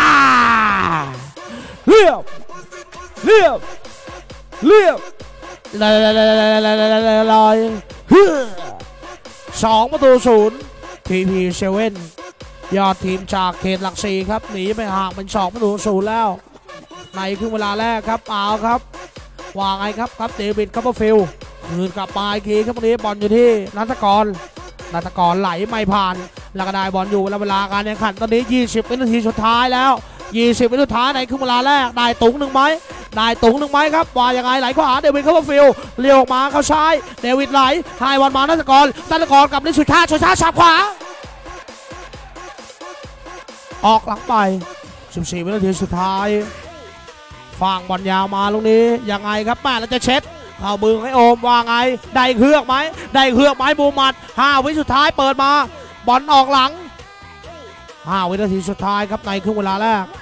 เรียบเรียบเรียบลอยลอยสองประตูศูนย์ทีพีเซเว่นยอดทีมจากเขตหลักสี่ครับหนีไปห่างเป็นสองประตูศูนย์แล้วในครึ่งเวลาแรกครับเอาครับว่าไงครับครับเดวิดคัพเปอร์ฟิลด์คืนกลับมาอีกทีครับวันนี้บอลอยู่ที่นัทกรนัทกรไหลไม่ผ่านแล้วก็ได้บอลอยู่แล้วเวลาการแข่งขันตอนนี้ยี่สิบวินาทีสุดท้ายแล้วยี่สิบวินาทีสุดท้ายในครึ่งเวลาแรกได้ตุ๋งหนึ่งไหมได้ตุ๋งหนึ่งไหมครับว่ายังไงไหลขวาเดวิดคัพเปอร์ฟิลด์เลี้ยวออกมาเข้าซ้ายเดวิดไหลไฮบอลมานัทกรนัทกรกับนิสุชาติสุชาติฉับขวาออกหลังไปสิบสี่วินาทีสุดท้ายฝั่งบอลยาวมาลูกนี้ยังไงครับแม่แล้วจะเช็ดเข้ามือให้โอมว่าไงได้เครือกไหมได้เครือกไหมบูมัดห้าวิสุดท้ายเปิดมาบอลออกหลังห้าวินาทีสุดท้ายครับในครึ่งเวลาแรก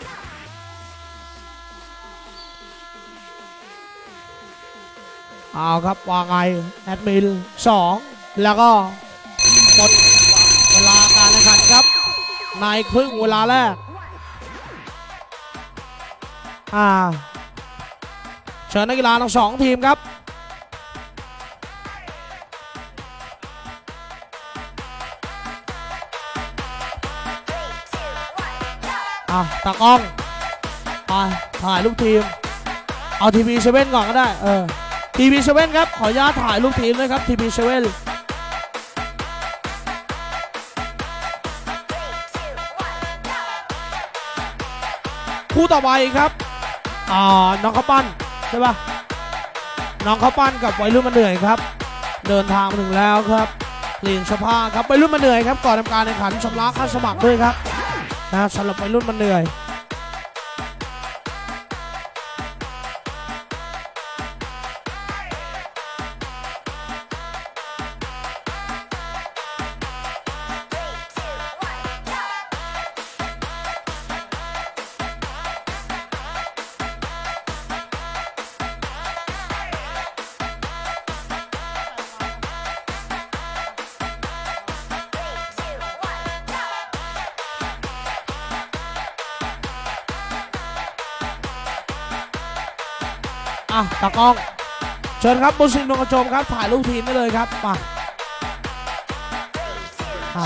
เอาครับว่าไงแอดมินสองแล้วก็หมดเวลาการแข่งขันครับในครึ่งเวลาแรกอ่าเชิญนักกีฬาทั้งสองทีมครับอ่ะตากล้องไปถ่ายลูกทีมเอาทีวีเซเว่นก่อนก็ได้เออทีวีเซเว่นครับขออนุญาตถ่ายลูกทีมด้วยครับทีวีเซเว่นคู่ต่อไปครับอ่าน้องข้าวปั้นใช่ปะน้องข้าวปั้นกับวัยรุ่นมาเหนื่อยครับเดินทางมาถึงแล้วครับเปลี่ยนเสื้อผ้าครับวัยรุ่นมาเหนื่อยครับก่อนทำการแข่งขันชำระค่าสมัครด้วยครับนะสำหรับวัยรุ่นมาเหนื่อยอ่ะตากล้องเชิญครับมุสลิมลงกระโจมครับถ่ายรูปทีมได้เลยครับมาอ่ะ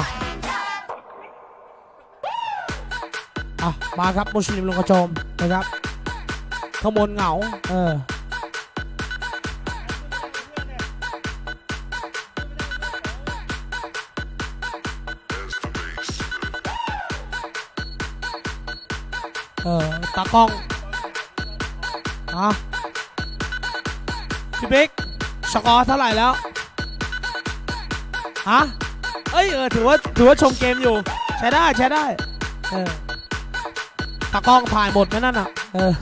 อ่ะมาครับมุสลิมลงกระโจมนะครับขมวลเหงาเออเออตากล้องอ่ะพี่บิ๊กสกอร์เท่าไหร่แล้วฮะเอ้ยเออถือว่าถือว่าชมเกมอยู่ใช้ได้ใช้ได้เออตากล้องถ่ายหมดไหมนั่นอ่ะเออ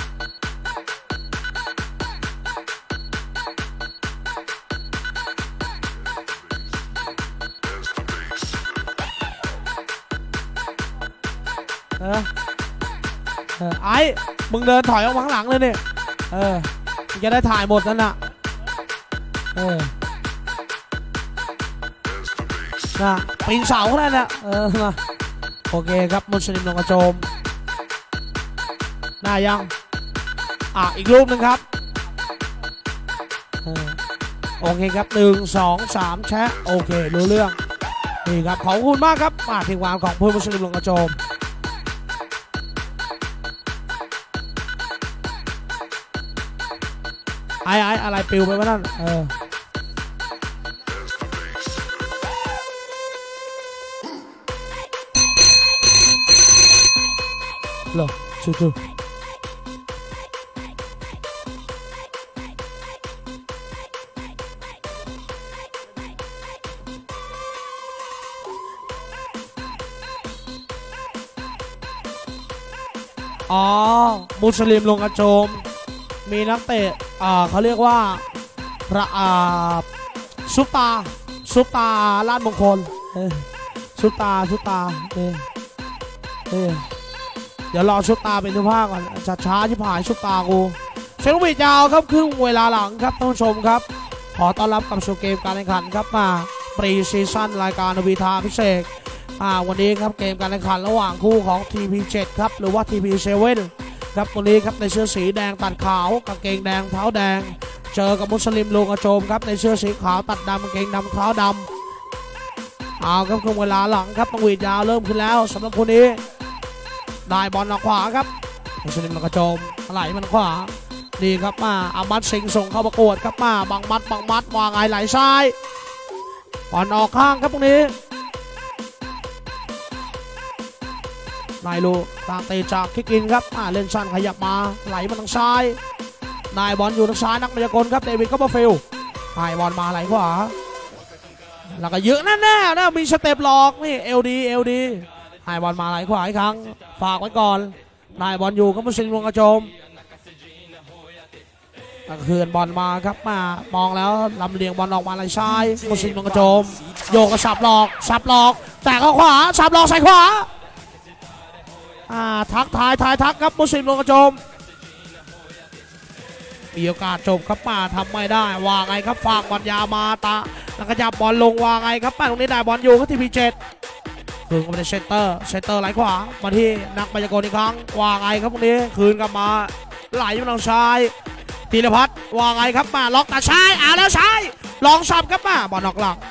เออเออไอ้มึงเดินถอยออกมาข้างหลังเลยเนี่ยเออจะได้ถ่ายหมดนั่นน่ะเออน่ะปีนเสาก็ได้นะเออมาโอเคครับมุสลิมลงกระโจมหน้ายังอ่ะอีกรูปหนึ่งครับเออโอเคครับหนึ่งสองสามแชะโอเครู้เรื่องนี่ครับขอบคุณมากครับมาทีมงานของผู้มุสลิมลงกระโจมไอ้ไอ้อะไรปิวไปวะนั่นเออเหรอชูชูอ๋อมุสลิมลงกระโจมมีนักเตะอ่าเขาเรียกว่าพระอ่าซุปตาซุปตาลาดมงคลซุปตาซุปตาเออเออเดี๋ยวรอซุปตาเป็นทุกภาคก่อนช้าช้าที่ผ่านซุปตากูเช็คลูกบิดยาวครับครึ่งเวลาหลังครับท่านผู้ชมครับขอต้อนรับกับสู่เกมการแข่งขันครับมาปรีซีซั่นรายการวีทาพิเศษอ่าวันนี้ครับเกมการแข่งขันระหว่างคู่ของ ที พี เจ็ด ครับหรือว่า ที พี เซเว่นครับตัวนี้ครับในเสื้อสีแดงตัดขาวกางเกงแดงเท้าแดงเจอกับมุสลิมลงกระโจมครับในเสื้อสีขาวตัดดำกางเกงดำเท้าดำเอาครับครึ่งเวลาหลังครับต้องวีดยาวเริ่มขึ้นแล้วสำหรับคนนี้ได้บอลออกขวาครับมุสลิมลงกระโจมไหลมันขวาดีครับมาอามัดสิงส่งเข้าประกวดครับมาบังมัดบังมัดวางไงไหลซ้ายบอลออกข้างครับตรงนี้นายลูตางเตะจากคิกอินครับเล่นสั้นขยับมาไหลมาทางซ้ายนายบอลอยู่ทางซ้ายนักมายากลครับเดวิดก็มาฟิลนายบอลมาไหลขวาแล้วก็เยอะแน่ๆนะมีสเต็ปหลอกนี่เอลดีเอลดีนายบอลมาไหลขวาอีกครั้งฝากไว้ก่อนนายบอลอยู่ก็มุสลิมลงกระโจมคืนบอลมาครับมามองแล้วลำเลียงบอลออกมาไหลซ้ายมุสลิมลงกระโจมโยกกระสับหลอกสับหลอกแต่เข้าขวาสับหลอกใส่ขวาทักทายทายทักครับมุสลิมลงกระโจมมีโอกาสจบครับมาทำไม่ได้วางไงครับฝากบอลยามาตาแล้วก็จับบอลลงวางไงครับแป้งตรงนี้ได้บอลอยู่ครับทีพีเจ็ดคืนเข้าไปในเซนเตอร์เซนเตอร์ไหลขวามาที่นักมายากลอีกครั้งวางไงครับตรงนี้คืนกลับมาไหลมาทางซ้ายธีรพัฒน์ว่าไงครับมาล็อกตาชายเอาแล้วชายลองสับครับมาบอลนอกหลัง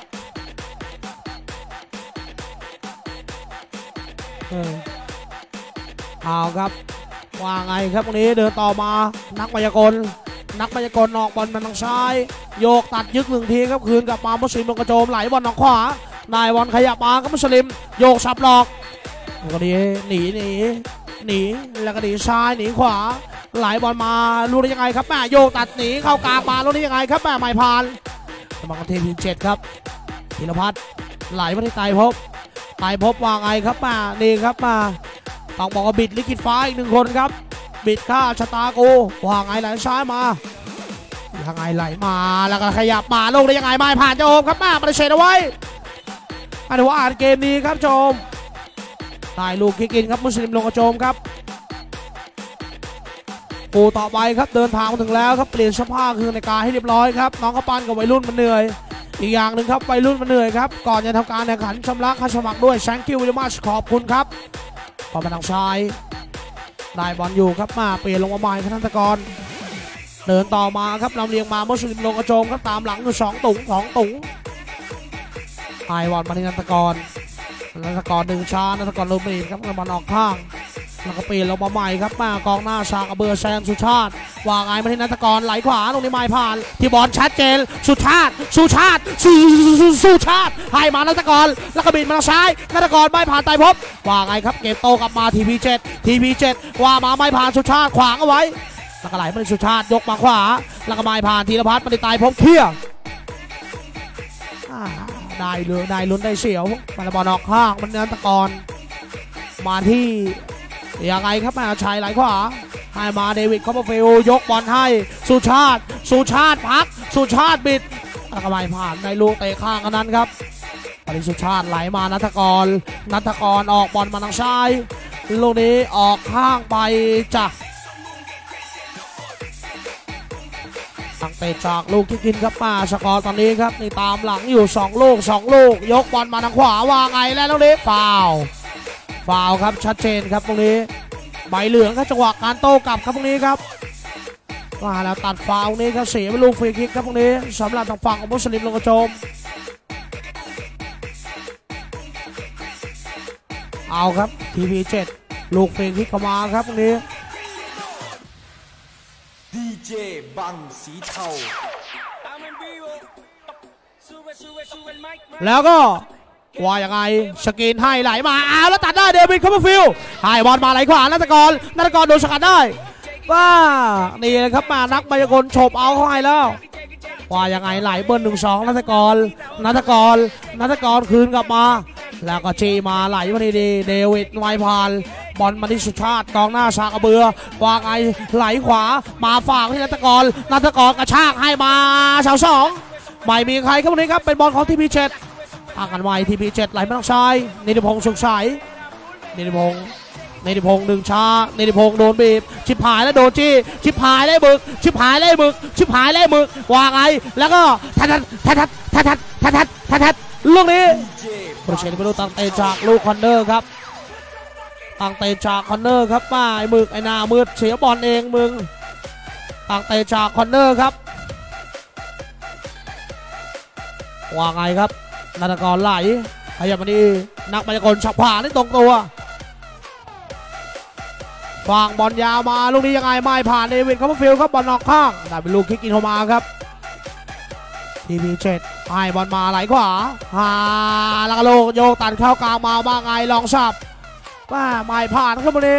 เออเอาครับว่าไงครับตรงนี้เดินต่อมานักมายากลนักมายากลออกบอลมาทางซ้ายโยกตัดยึกหนึ่งทีครับคืนกลับมามุสลิมลงกระโจมไหลบอลทางขวานายบอลขยับมาครับมุสลิมโยกสับหลอกแล้วก็ดีหนีหนีหนีแล้วก็ดีซ้ายหนีขวาไหลบอลมารู้ได้ยังไงครับแม่โยกตัดหนีเข้ากลางมารู้ได้ยังไงครับแม่ไม่ผ่านสมังเทพีเจ็ดครับธีรพัฒน์ไหลมาที่ไต่พบไต่พบว่าไงครับมานี่ครับมาต้องบอกว่าบิดลิขิตฟ้าอีกหนึ่งคนครับบิดค่าชะตากูว่าไงไหลซ้ายมายังไงไหลมาแล้วก็ขยับมาลงได้ยังไงไม่ผ่านโจมครับมาประเชดเอาไว้อันนี้ว่าอ่านเกมนี้ครับโจมตายลูกคิกอินครับมุสลิมลงกระโจมครับปูต่อไปครับเดินทางมาถึงแล้วครับเปลี่ยนเสื้อผ้าคือในกาให้เรียบร้อยครับน้องกระปั้นกับวัยรุ่นมันเหนื่อยอีกอย่างหนึ่งครับวัยรุ่นมันเหนื่อยครับก่อนจะทำการแข่งขันชำระค่าสมัครด้วยแซงคิววิลมาชขอบคุณครับพอมาทางซ้ายได้บอลอยู่ครับมาเปลี่ยนลงมาใหม่ธนกรเดินต่อมาครับลำเลียงมามุสลิมลงกระโจมครับตามหลังอยู่สองตุงสองตุงไอบอลมาที่นันทกรนันทกรหนึ่งช้านันทกรลูมีครับบอลออกข้างแล้วก็เปลี่ยนลงมาใหม่ครับมากองหน้าชากระเบือแซมสุชาติวางไงมาที่นันทกรไหลขวาตรงนี้ไม่ผ่านที่บอลชัดเจนสุชาติสุชาติสุสุชาติให้มานันทกรแล้วก็บินมาทางซ้ายนันทกรไม่ผ่านไต่พบวางไงครับเกมโตกลับมาทีพีเจ็ดทีพีเจ็ดว่ามาไม่ผ่านสุชาติขวางเอาไว้แล้วก็ไหลมาที่สุชาติยกมาขวาแล้วก็ไม่ผ่านธีรพัฒน์มาที่ไต่พบเคลียร์ได้เลยได้ลุ้นได้เสียวมาบอลออกข้างมันนันทกรมาที่ยังไงครับมาชัยไหลขวาให้มาเดวิดคอปเปอร์ฟิลยกบอลให้สุชาติสุชาติพักสุชาติบิดแล้วก็ไม่ผ่านในลูกเตะข้างกันนั้นครับปริสุชาติไหลมานัทกรนัทกรออกบอลมาทางซ้ายลูกนี้ออกข้างไปจ้ะตั้งเตะจากลูกที่กินครับมาสกอร์ตอนนี้ครับนี่ตามหลังอยู่สองลูกสองลูกยกบอลมาทางขวาวางไงแล้วลูกนี้ฟาวฟาวครับชัดเจนครับตรงนี้ใบเหลืองครับจังหวะการโต้กลับครับตรงนี้ครับมาแล้วตัดฟาวนี้ครับเสียไปลูกฟรีคิกครับตรงนี้สำหรับทางฝั่งของมุสลิมลงกระโจมเอาครับทีพีเจ็ดลูกฟรีคิกเข้ามาครับตรงนี้ดีเจบังสีเทาแล้วก็ว่ายังไงสกรีนให้ไหลมาอ้าวแล้วตัดได้เดวิดคอปเปอร์ฟิลด์ให้บอลมาไหลขวานัทกรนัทกรโดนสกัดได้ว่านี่เลยครับมานักมายากลโฉบเอาเข้าให้แล้วว่ายังไงไหลเบิร์นหนึ่งสองนัทกรนัทกรนัทกรคืนกลับมาแล้วก็จีมาไหลมาดีดีเดวิดไวพานบอลมาที่สุชาติกองหน้าชากระเบือว่าไงไหลขวามาฝากที่นัทกรนัทกรกระชากให้มาสาวสองไม่มีใครครับวันนี้ครับเป็นบอลของทีพีเจ็ดอ่างกันไวทีพีเจ็ดไหลมาทางซ้ายนิติพงษ์สุขใสนิติพงษ์นิติพงษ์หนึ่งช้านิติพงษ์โดนบีบชิบหายแล้วโดนจี้ชิบหายเลยบึกชิบหายเลยบึกชิบหายเลยบึกวางไงแล้วก็ทัดทัดทัดทัดทัดทัดทัดทัดทัดลูกนี้โปรเชนไม่รู้ตั้งเตะจากลูกคอนเนอร์ครับตั้งเตะจากคอนเนอร์ครับป้าไอ้มึกไอ้หน้ามืดเสียบอลเองมึงตั้งเตะจากคอนเนอร์ครับวางไงครับนัทกรไหลขยับมาดีนักมายากลฉับผ่านได้ตรงตัววางบอลยาวมาลูกนี้ยังไงไม่ผ่านเดวิดคอปเปอร์ฟิลด์ครับบอลนอกข้างได้เป็นลูกคิกอินเข้ามาครับทีพีเจ็ดให้บอลมาไหลขวาหาแล้วก็โลกโยกตัดเข้ากลางมาว่าไงลองสับว่าไม่ผ่านครับวันนี้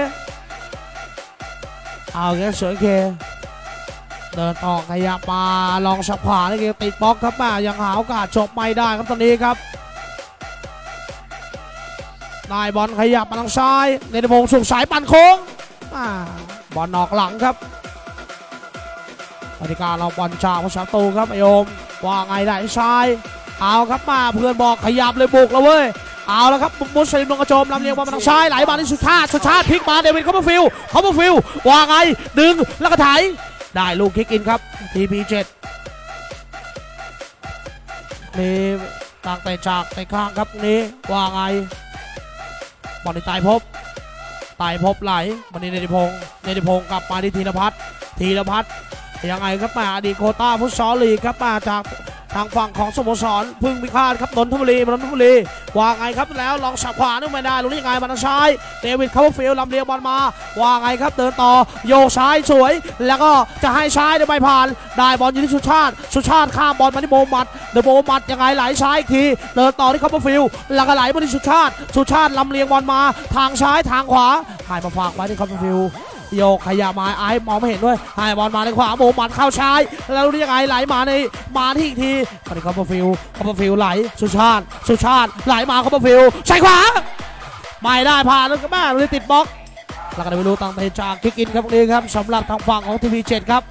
เอาแค่สวยเคเดินต่อขยับมาลองสับขวานี่ติดบล็อกครับมายังหาโอกาสจบไม่ได้ครับตอนนี้ครับได้บอลขยับมาทางซ้ายเนติพงษ์สุขสายปั่นโค้งบอลนอกหลังครับปฏิการเราบอลจากประชาตูครับไอโอมว่าไงได้ซ้ายเอาครับมาเพื่อนบอกขยับเลยบุกแล้วเว้ยเอาแล้วครับมุสลิมลงกระโจมลำเลียงบอลมาทางซ้ายไหลมาที่สุชาติสุชาติพลิกมาเดวิดคอปเปอร์ฟิลด์คอปเปอร์ฟิลด์ว่าไงดึงแล้วก็ไถได้ลูกคิกอินครับทีพีเจ็ดนี่ต่างแต่จากในข้างครับนี้ว่าไงบอลในตายพบตายพบไหลวันนี้เนติพงษ์เนติพงษ์กลับมาที่ธีรพัฒน์ธีรพัฒน์ยังไงครับมาอดีตโควต้าฟุตซอลลีกครับมาจากทางฝั่งของสโมสรพึ่งพิฆาตครับนนทบุรีนนทบุรีว่าไงครับแล้วลองฉับขวานึกไม่ได้ลุนี่ยังไงมันซ้ายเดวิดคาร์บอฟิลลำเลียงบอลมาว่าไงครับเดินต่อโยกซ้ายสวยแล้วก็จะให้ซ้ายได้ไม่ผ่านได้บอลอยู่ที่สุชาติสุชาติข้ามบอลมาที่โบมัดเดอะโบมัดยังไงไหลซ้ายอีกทีเดินต่อที่คาร์บอฟิลแล้วก็ไหลมาที่สุชาติสุชาติลำเลียงบอลมาทางซ้ายทางขวาให้มาฝากไว้ที่คาร์บอฟิลโยกขยับมาไอ้มองไม่เห็นด้วยให้บอลมาในขวาโบมัดเข้าซ้ายแล้วรู้ยังไงไหลมาในมาที่อีกทีมาที่คาร์บอฟิลคาร์บอฟิลไหลสุชาติสุชาติไหลมาคาร์บอฟิลใส่ขวาไม่ได้ผ่านแล้วก็แม่เลยติดบล็อกแล้วก็ไม่รู้ตั้งใจจากคิกอินครับนี้ครับสำหรับทางฝั่งของทีวีเจ็ดครับ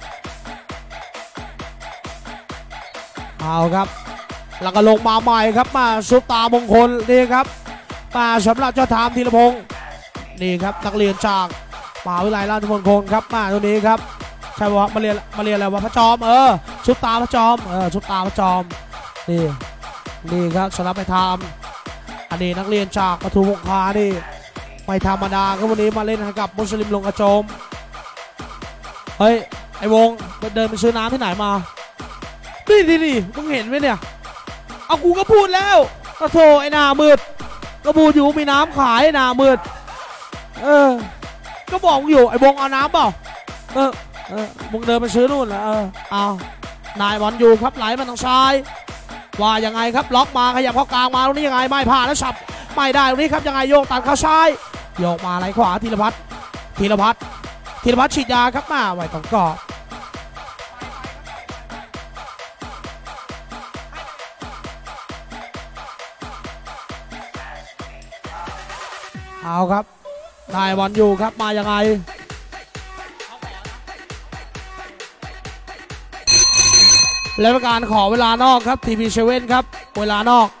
เอาครับแล้วก็ลงมาใหม่ครับมาซุปตามงคลนี่ครับมาสำหรับเจ้าทามธีรพงศ์นี่ครับนักเรียนจากมหาวิทยาลัยราชมงคลครับมาตัวนี้ครับใช่ป่ะมาเรียนมาเรียนอะไรวะพระจอมเออชุดตาพระจอมเออชุดตาพระจอมนี่นี่ครับสำหรับไปทำอันนี้นักเรียนจากปทุมวงคานี่ไม่ธรรมดาก็วันนี้มาเล่นให้กับมุสลิมลงกระโจมเฮ้ยไอวงเดินไปซื้อน้ำที่ไหนมานี่นี่นี่มึงเห็นไหมเนี่ยเอากูก็พูดแล้วก็โทรไอ้หน้ามืดก็พูดอยู่มีน้ำขายหน้ามืดเออก็บอกอยู่ไอ้บงเอาน้ำเปล่าเออเออมึงเดินไปซื้อนู่นแล้วเออเอานายบอลอยู่ครับไหลมาทางซ้ายว่ายังไงครับล็อกมาขยับเข้ากลางมาตรงนี้ยังไงไม่ผ่านแล้วฉับไม่ได้ตรงนี้ครับยังไงโยกตัดเข้าซ้ายโยกมาไหลขวาธีรพัฒน์ธีรพัฒน์ธีรพัฒน์ฉีดยาครับมาไว้ต้องกอบเอาครับได้บอลอยู่ครับมายังไงแล้วการขอเวลานอกครับทีพีเซเว่นครับเวลานอก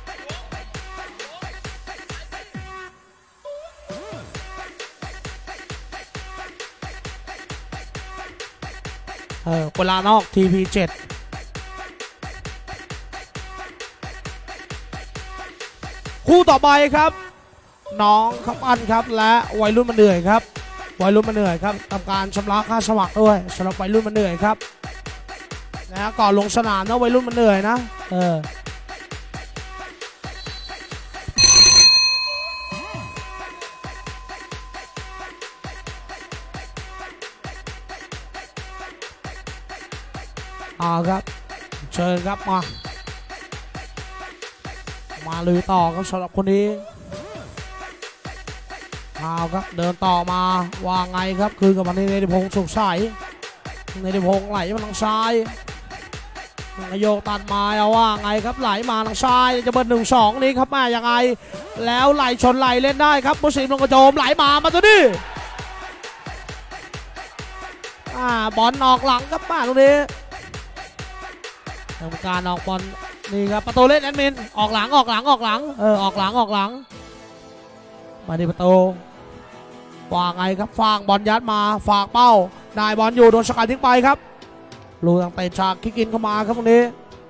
เออเวลานอกทีพีเจ็ดคู่ต่อไปครับน้องขับอันครับและวัยรุ่นมันเหนื่อยครับวัยรุ่นมันเหนื่อยครับทำการชำระค่าสมัครด้วยสำหรับวัยรุ่นมันเหนื่อยครับนะก่อนลงสนามนะวัยรุ่นมันเหนื่อยนะเออเอาครับเชิญครับมามาลุยต่อครับสำหรับคนนี้เอาครับเดินต่อมาว่าไงครับคืนกับมันในในพงสุขใสในในพงไหลมาทางซ้ายโยกตัดมาเอาว่าไงครับไหลมาทางซ้ายจะเบิร์หนึ่งสองนี้ครับมาอย่างไงแล้วไหลชนไหลเล่นได้ครับมุสลิมลงกระโจมไหลมามาตัวนี้อ่าบอลออกหลังครับมาตรงนี้ทำการออกบอลนี่ครับประตูเล่นแอดมินออกหลังออกหลังออกหลังเออออกหลังออกหลังมาที่ประตูว่าไงครับฟางบอลยัดมาฝากเป้าได้บอลอยู่โดนสกัดทิ้งไปครับลูกตั้งแต่ฉากคิกอินเข้ามาครับตรงนี้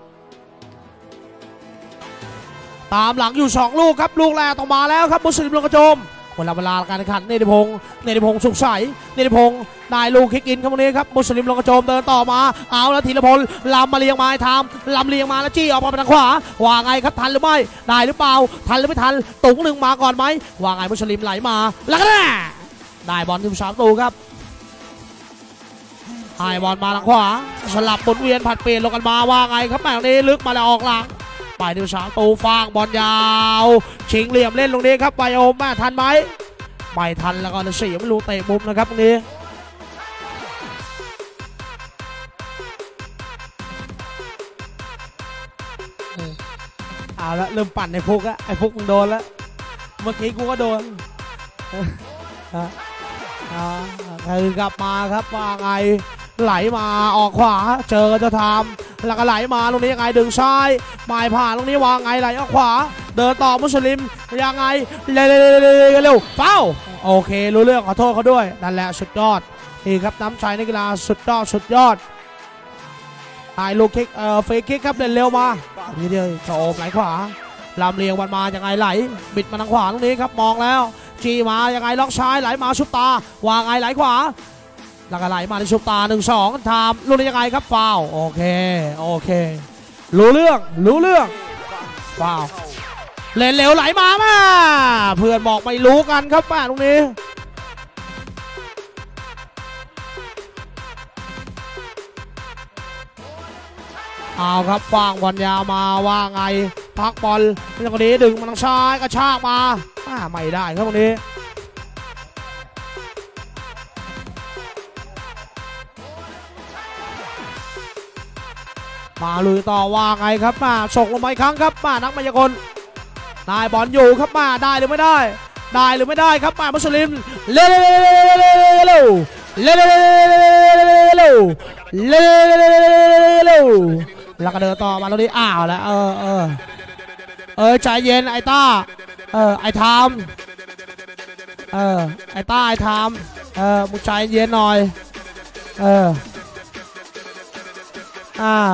ตามหลังอยู่สองลูกครับลูกแรกต้องมาแล้วครับมุสลิมลงกระโจมเวลาเวลาการแข่งขันเนติพงศ์เนติพงศ์สุขใสเนติพงศ์ได้ลูกคิกอินเข้ามานี้ครับมุสลิมลงกระโจมเดินต่อมาเอาแล้วธีรพลลำมาเลียงมาทำลำเลียงมาแล้วจี้ออกมาไปทางขวาว่าไงครับทันหรือไม่ได้หรือเปล่าทันหรือไม่ทันตุงหนึ่งมาก่อนไหมว่าไงมุสลิมไหลมาแล้วก็ได้บอลที่สามตูครับให้บอลมาทางขวาสลับหมุนเวียนผัดเปลี่ยนลงกันมาว่าไงครับแบบนี้ลึกมาแล้วออกหลังไปที่สามตูฟางบอลยาวชิงเหลี่ยมเล่นลงนี้ครับไบโอมแม่ทันไหมไม่ทันแล้วก็เสียไม่รู้เตะมุมนะครับตรงนี้เอาละเริ่มปั่นไอ้ฟุกอะไอ้ฟุกมึงโดนแล้วเมื่อกี้กูก็โดนคือกลับมาครับว่าไงไหลมาออกขวาเจอจะทำแล้วก็ไหลมาตรงนี้ยังไงดึงซ้ายหมายผ่านตรงนี้วางไงไหลออกขวาเดินต่อมุสลิมยังไงเร็วเร็วเป้าโอเครู้เรื่องขอโทษเขาด้วยนั่นแหละสุดยอดนี่ครับน้ำใจในกีฬาสุดยอดสุดยอดตายลูกคิกเอ่อเฟกคิกครับเดินเร็วมาทีเดียวโฉมไหลขวาลำเลียงวันมายังไงไหลบิดมาทางขวาตรงนี้ครับมองแล้วจีมายังไงล็อกซ้ายไหลมาชุบตาวางไงไหลขวาแล้วก็ไหลมาในชุบตาหนึ่งสองทำลูกนี้ยังไงครับฟาวโอเคโอเครู้เรื่องรู้เรื่องฟาวเล่นเร็วไหลมามาเพื่อนบอกไม่รู้กันครับแม่ตรงนี้เอาครับฟางบอลยาวมาว่าไงพักบอลตรงนี้ดึงมาทางซ้ายกระชากมาไม่ได้ครับตรงนี้มาลุยต่อว่าไงครับมาส่งลงไปครั้งครับมานักมายากลนายบอลอยู่ครับมาได้หรือไม่ได้ได้หรือไม่ได้ครับมามุสลิมเร็วเร็วเร็วเร็วเร็วเร็วเร็วแล้วก็เดินต่อมาตรงนี้อ้าวแล้วเออเออเออใจเย็นไอ้ต้าเออไอ้ทามเออไอ้ต้าไอ้ทามเออมึงใจเย็นหน่อยเอออ่า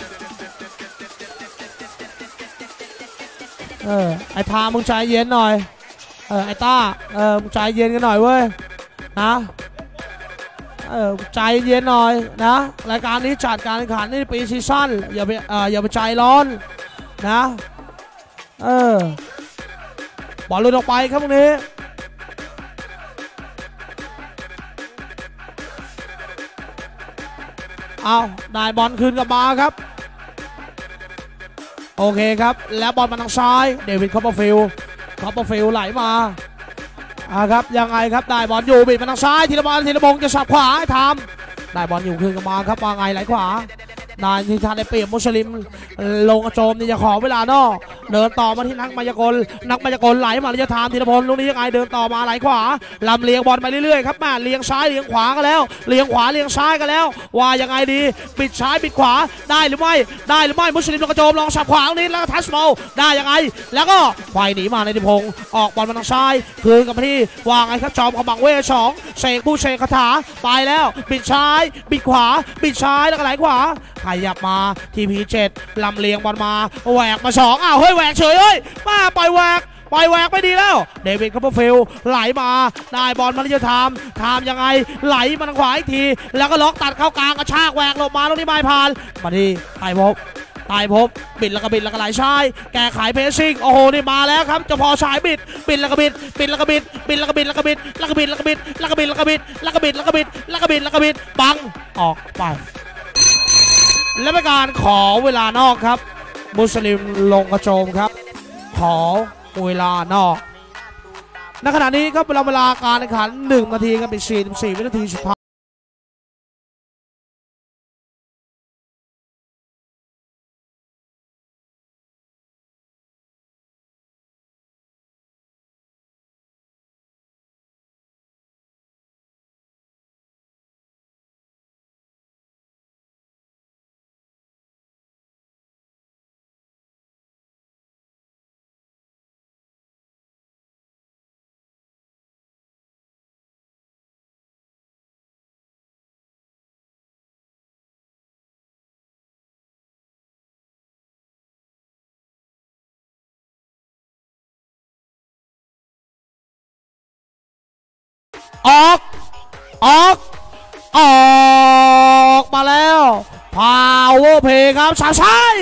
เออไอ้ทามมึงใจเย็นหน่อยเออไอ้ต้าเออมึงใจเย็นกันหน่อยเว้ยนะเออใจเย็นหน่อยนะรายการนี้จัดการแข่งขันนี่ปีซีซั่นอย่าไปเอออย่าไปใจร้อนนะเออบอลลุยออกไปครับตรงนี้เอาได้บอลคืนกลับมาครับโอเคครับแล้วบอลมาทางซ้ายเดวิดคอปเปอร์ฟิลด์คอปเปอร์ฟิลด์ไหลมาอ่าครับยังไงครับได้บอลอยู่บิดมาทางซ้ายธีรบอลธีรบงศ์จะสับขวาให้ทำได้บอลอยู่คืนกลับมาครับว่าไงไหลขวานายทีทานได้เปรียบมุสลิมลงกระโจมนี่จะขอเวลานอกเดินต่อมาที่นักมายากลนักมายากลไหลมาจะทำธีรพลลูกนี้ยังไงเดินต่อมาไหลขวาลำเลียงบอลไปเรื่อยๆครับมาเลียงซ้ายเลียงขวากันแล้วเลียงขวาเลียงซ้ายกันแล้วว่ายังไงดีปิดซ้ายปิดขวาได้หรือไม่ได้หรือไม่มุสลิมลงกระโจมลองสับขวาตรงนี้แล้วก็ทัชโมได้ยังไงแล้วก็ไฟหนีมาในทิพงศ์ออกบอลมาทางซ้ายคืนกับที่ว่าไงครับจอมขบังเวสองเสกผู้เสกคาถาไปแล้วปิดซ้ายปิดขวาปิดซ้ายแล้วก็ไหลขวาขยับมาทีพีเจ็ดลำเลียงบอลมาแหวกมาสองอ้าวเฮ้ยแหวกเฉยเฮ้ยมาปล่อยแหวกปล่อยแหวกไม่ดีแล้วเดวิดคอปเปอร์ฟิลด์ไหลมาได้บอลมาที่จะทำทำยังไงไหลมาทางขวาอีกทีแล้วก็ล็อกตัดเข้ากลางกระชากแหวกลงมาตรงนี้ไม่ผ่านมาที่ไต่พบไต่พบบิดแล้วก็บิดแล้วก็ไหลชายแก้ไขเพสซิ่งโอ้โหนี่มาแล้วครับจะพอชายบิดบิดแล้วก็บิดบิดแล้วก็บิดบิดแล้วก็บิดแล้วก็บิดแล้วก็บิดแล้วก็บิดแล้วก็บิดแล้วก็บิดแล้วก็บิดแล้วก็บิดแล้วก็บิดแล้วก็บิดบังออกไปและเป็นการขอเวลานอกครับมุสลิมลงกระโจมครับขอเวลานอกในขณะนี้ครับเวลาเวลาการแข่งขันหนึ่งนาทีครับเป็นสี่สิบสี่วินาทีสุดท้ายออกออกออกมาแล้วพาวเวอร์เพย์ครับชาชัย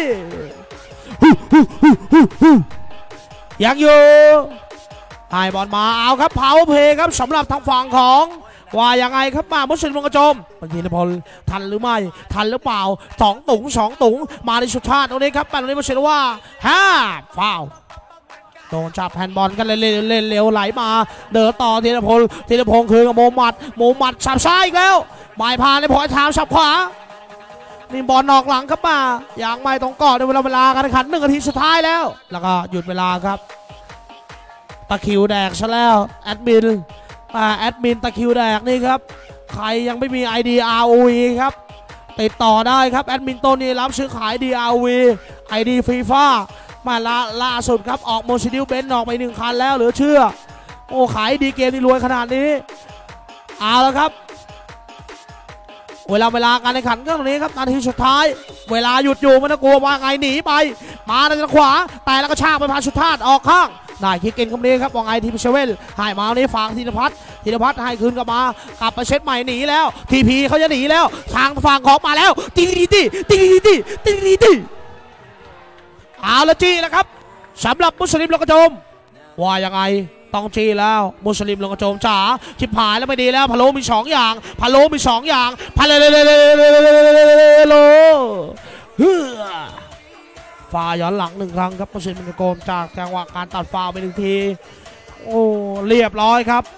ยังอยู่ให้บอลมาเอาครับพาวเวอร์เพย์ครับสำหรับทางฝั่งของว่ายังไงครับมามุสลิมลงกระโจมธีรพลทันหรือไม่ทันหรือเปล่าสองตุงสองตุงมาในสุดชาติตรงนี้ครับตรงนี้มุสลิมว่าห้าฟาวโดนจับแผ่นบอลกันเล่นเล่นเร็วไหลมาเดินต่อธีรพลธีรพงศ์คือกับโมมัดโมมัดสับซ้ายอีกแล้วหมายพาในพอยทางสับขวานี่บอลนอกหลังครับมาอย่างไม่ตรงก่อนในเวลาเวลาการแข่งขันหนึ่งนาทีสุดท้ายแล้วแล้วก็หยุดเวลาครับตะคิวแดกซะแล้วแอดมินแอดมินตะคิวแดกนี่ครับใครยังไม่มี ไอ ดี อาร์ โอ วี ครับติดต่อได้ครับแอดมินตัวนี้รับซื้อขาย ดี อาร์ โอ วี ไอ ดี ฟีฟ่ามาล่าล่าสุดครับออกโมซิดิวเบนซ์ออกไปหนึ่งคันแล้วเหลือเชื่อโอ้ขายดีเกมนี่รวยขนาดนี้เอาแล้วครับเวลาเวลาการแข่งขันก็ตรงนี้ครับนาทีสุดท้ายเวลาหยุดอยู่มันกลัวว่าไงหนีไปมาทางขวาแต่แล้วก็ชากไปพาสุดท้ายออกข้างได้คิกเกนคำนี้ครับวางไอทีพีเซเว่นให้มาวันนี้ฝากธีรพัฒน์ธีรพัฒน์ให้คืนกลับมากลับไปเช็ดใหม่หนีแล้วทีพีเขาจะหนีแล้วทางฝั่งของมาแล้วตีตีตีตีตีตีตีตีเอาละจีแล้วครับสำหรับมุสลิมลงกระโจมว่ายังไงต้องจีแล้วมุสลิมลงกระโจมจ๋าชิบหายแล้วไม่ดีแล้วพะโล้มีสองอย่างพะโล้มีสองอย่างพะโล้เฮ้อฟาย้อนหลังหนึ่งครั้งครับมุสลิมลงกระโจมจากจังหวะการตัดฟาวไปหนึ่งทีโอ้เรียบร้อยครับ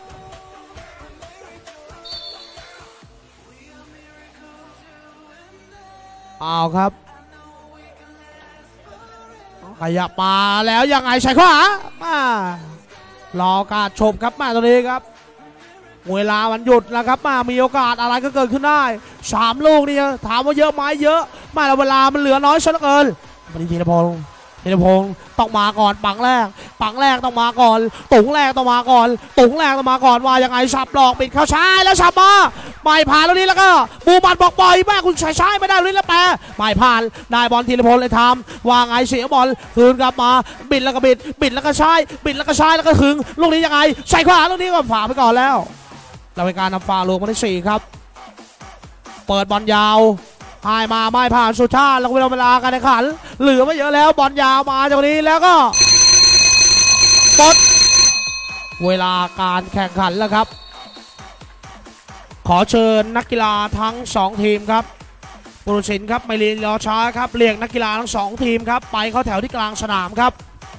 เอาครับขยับมาแล้วยังไงใส่ขวามารอการชมครับมาตรงนี้ครับเวลามันหยุดแล้วครับมามีโอกาสอะไรก็เกิดขึ้นได้สามลูกนี่ถามว่าเยอะไหมเยอะมาแล้วเวลามันเหลือน้อยซะเหลือเกินมาดีทีละพงธีรพงศ์ต้องมาก่อนปังแรกปังแรกต้องมาก่อนตุงแรกต้องมาก่อนตุงแรกต้องมาก่อนว่ายังไงสับหลอกปิดเข้าช้าแล้วสับมาไม่ผ่านแล้วนี่แล้วก็บูบันบอกปล่อยแม่คุณใช้ใช้ไม่ได้เลยแล้วแปรไม่ผ่านได้บอลธีรพลเลยทำว่าไงเสียบอลคืนกลับมาบิดแล้วก็บิดบิดแล้วก็ใช้บิดแล้วก็ใช้แล้วก็ถึงลูกนี้ยังไงใส่ขวาลูกนี้ก็ฝ่าไปก่อนแล้วเราเป็นการนำฝ่าลูกมาที่สี่ครับเปิดบอลยาวให้มาไม่ผ่านสุชาติแล้วก็เวลาการแข่งขันเหลือไม่เยอะแล้วบอลยาวมาจากนี้แล้วก็ปดเวลาการแข่งขันแล้วครับขอเชิญนักกีฬาทั้งสองทีมครับผู้ตัดสินครับไม่รีรอช้าครับเรียกนักกีฬาทั้งสองทีมครับไปเข้าแถวที่กลางสนามครับ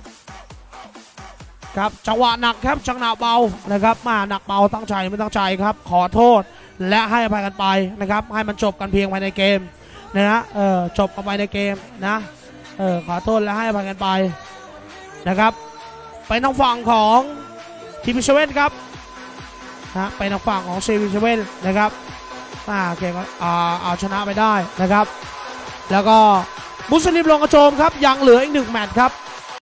ครับจังหวะหนักครับจังหวะเบานะครับมาหนักเบาตั้งใจไม่ตั้งใจครับขอโทษและให้อภัยกันไปนะครับให้มันจบกันเพียงภายในเกมนะฮะเออจบกันไปในเกมนะเออขอโทษและให้อภัยกันไปนะครับไปทางฝั่งของทีมเซเว่นครับนะไปทางฝั่งของซีวีเซเว่นนะครับอ่าเก่งอ่าเอาชนะไปได้นะครับแล้วก็มุสลิมลงกระโจมครับยังเหลืออีกหนึ่งแมตช์ครับ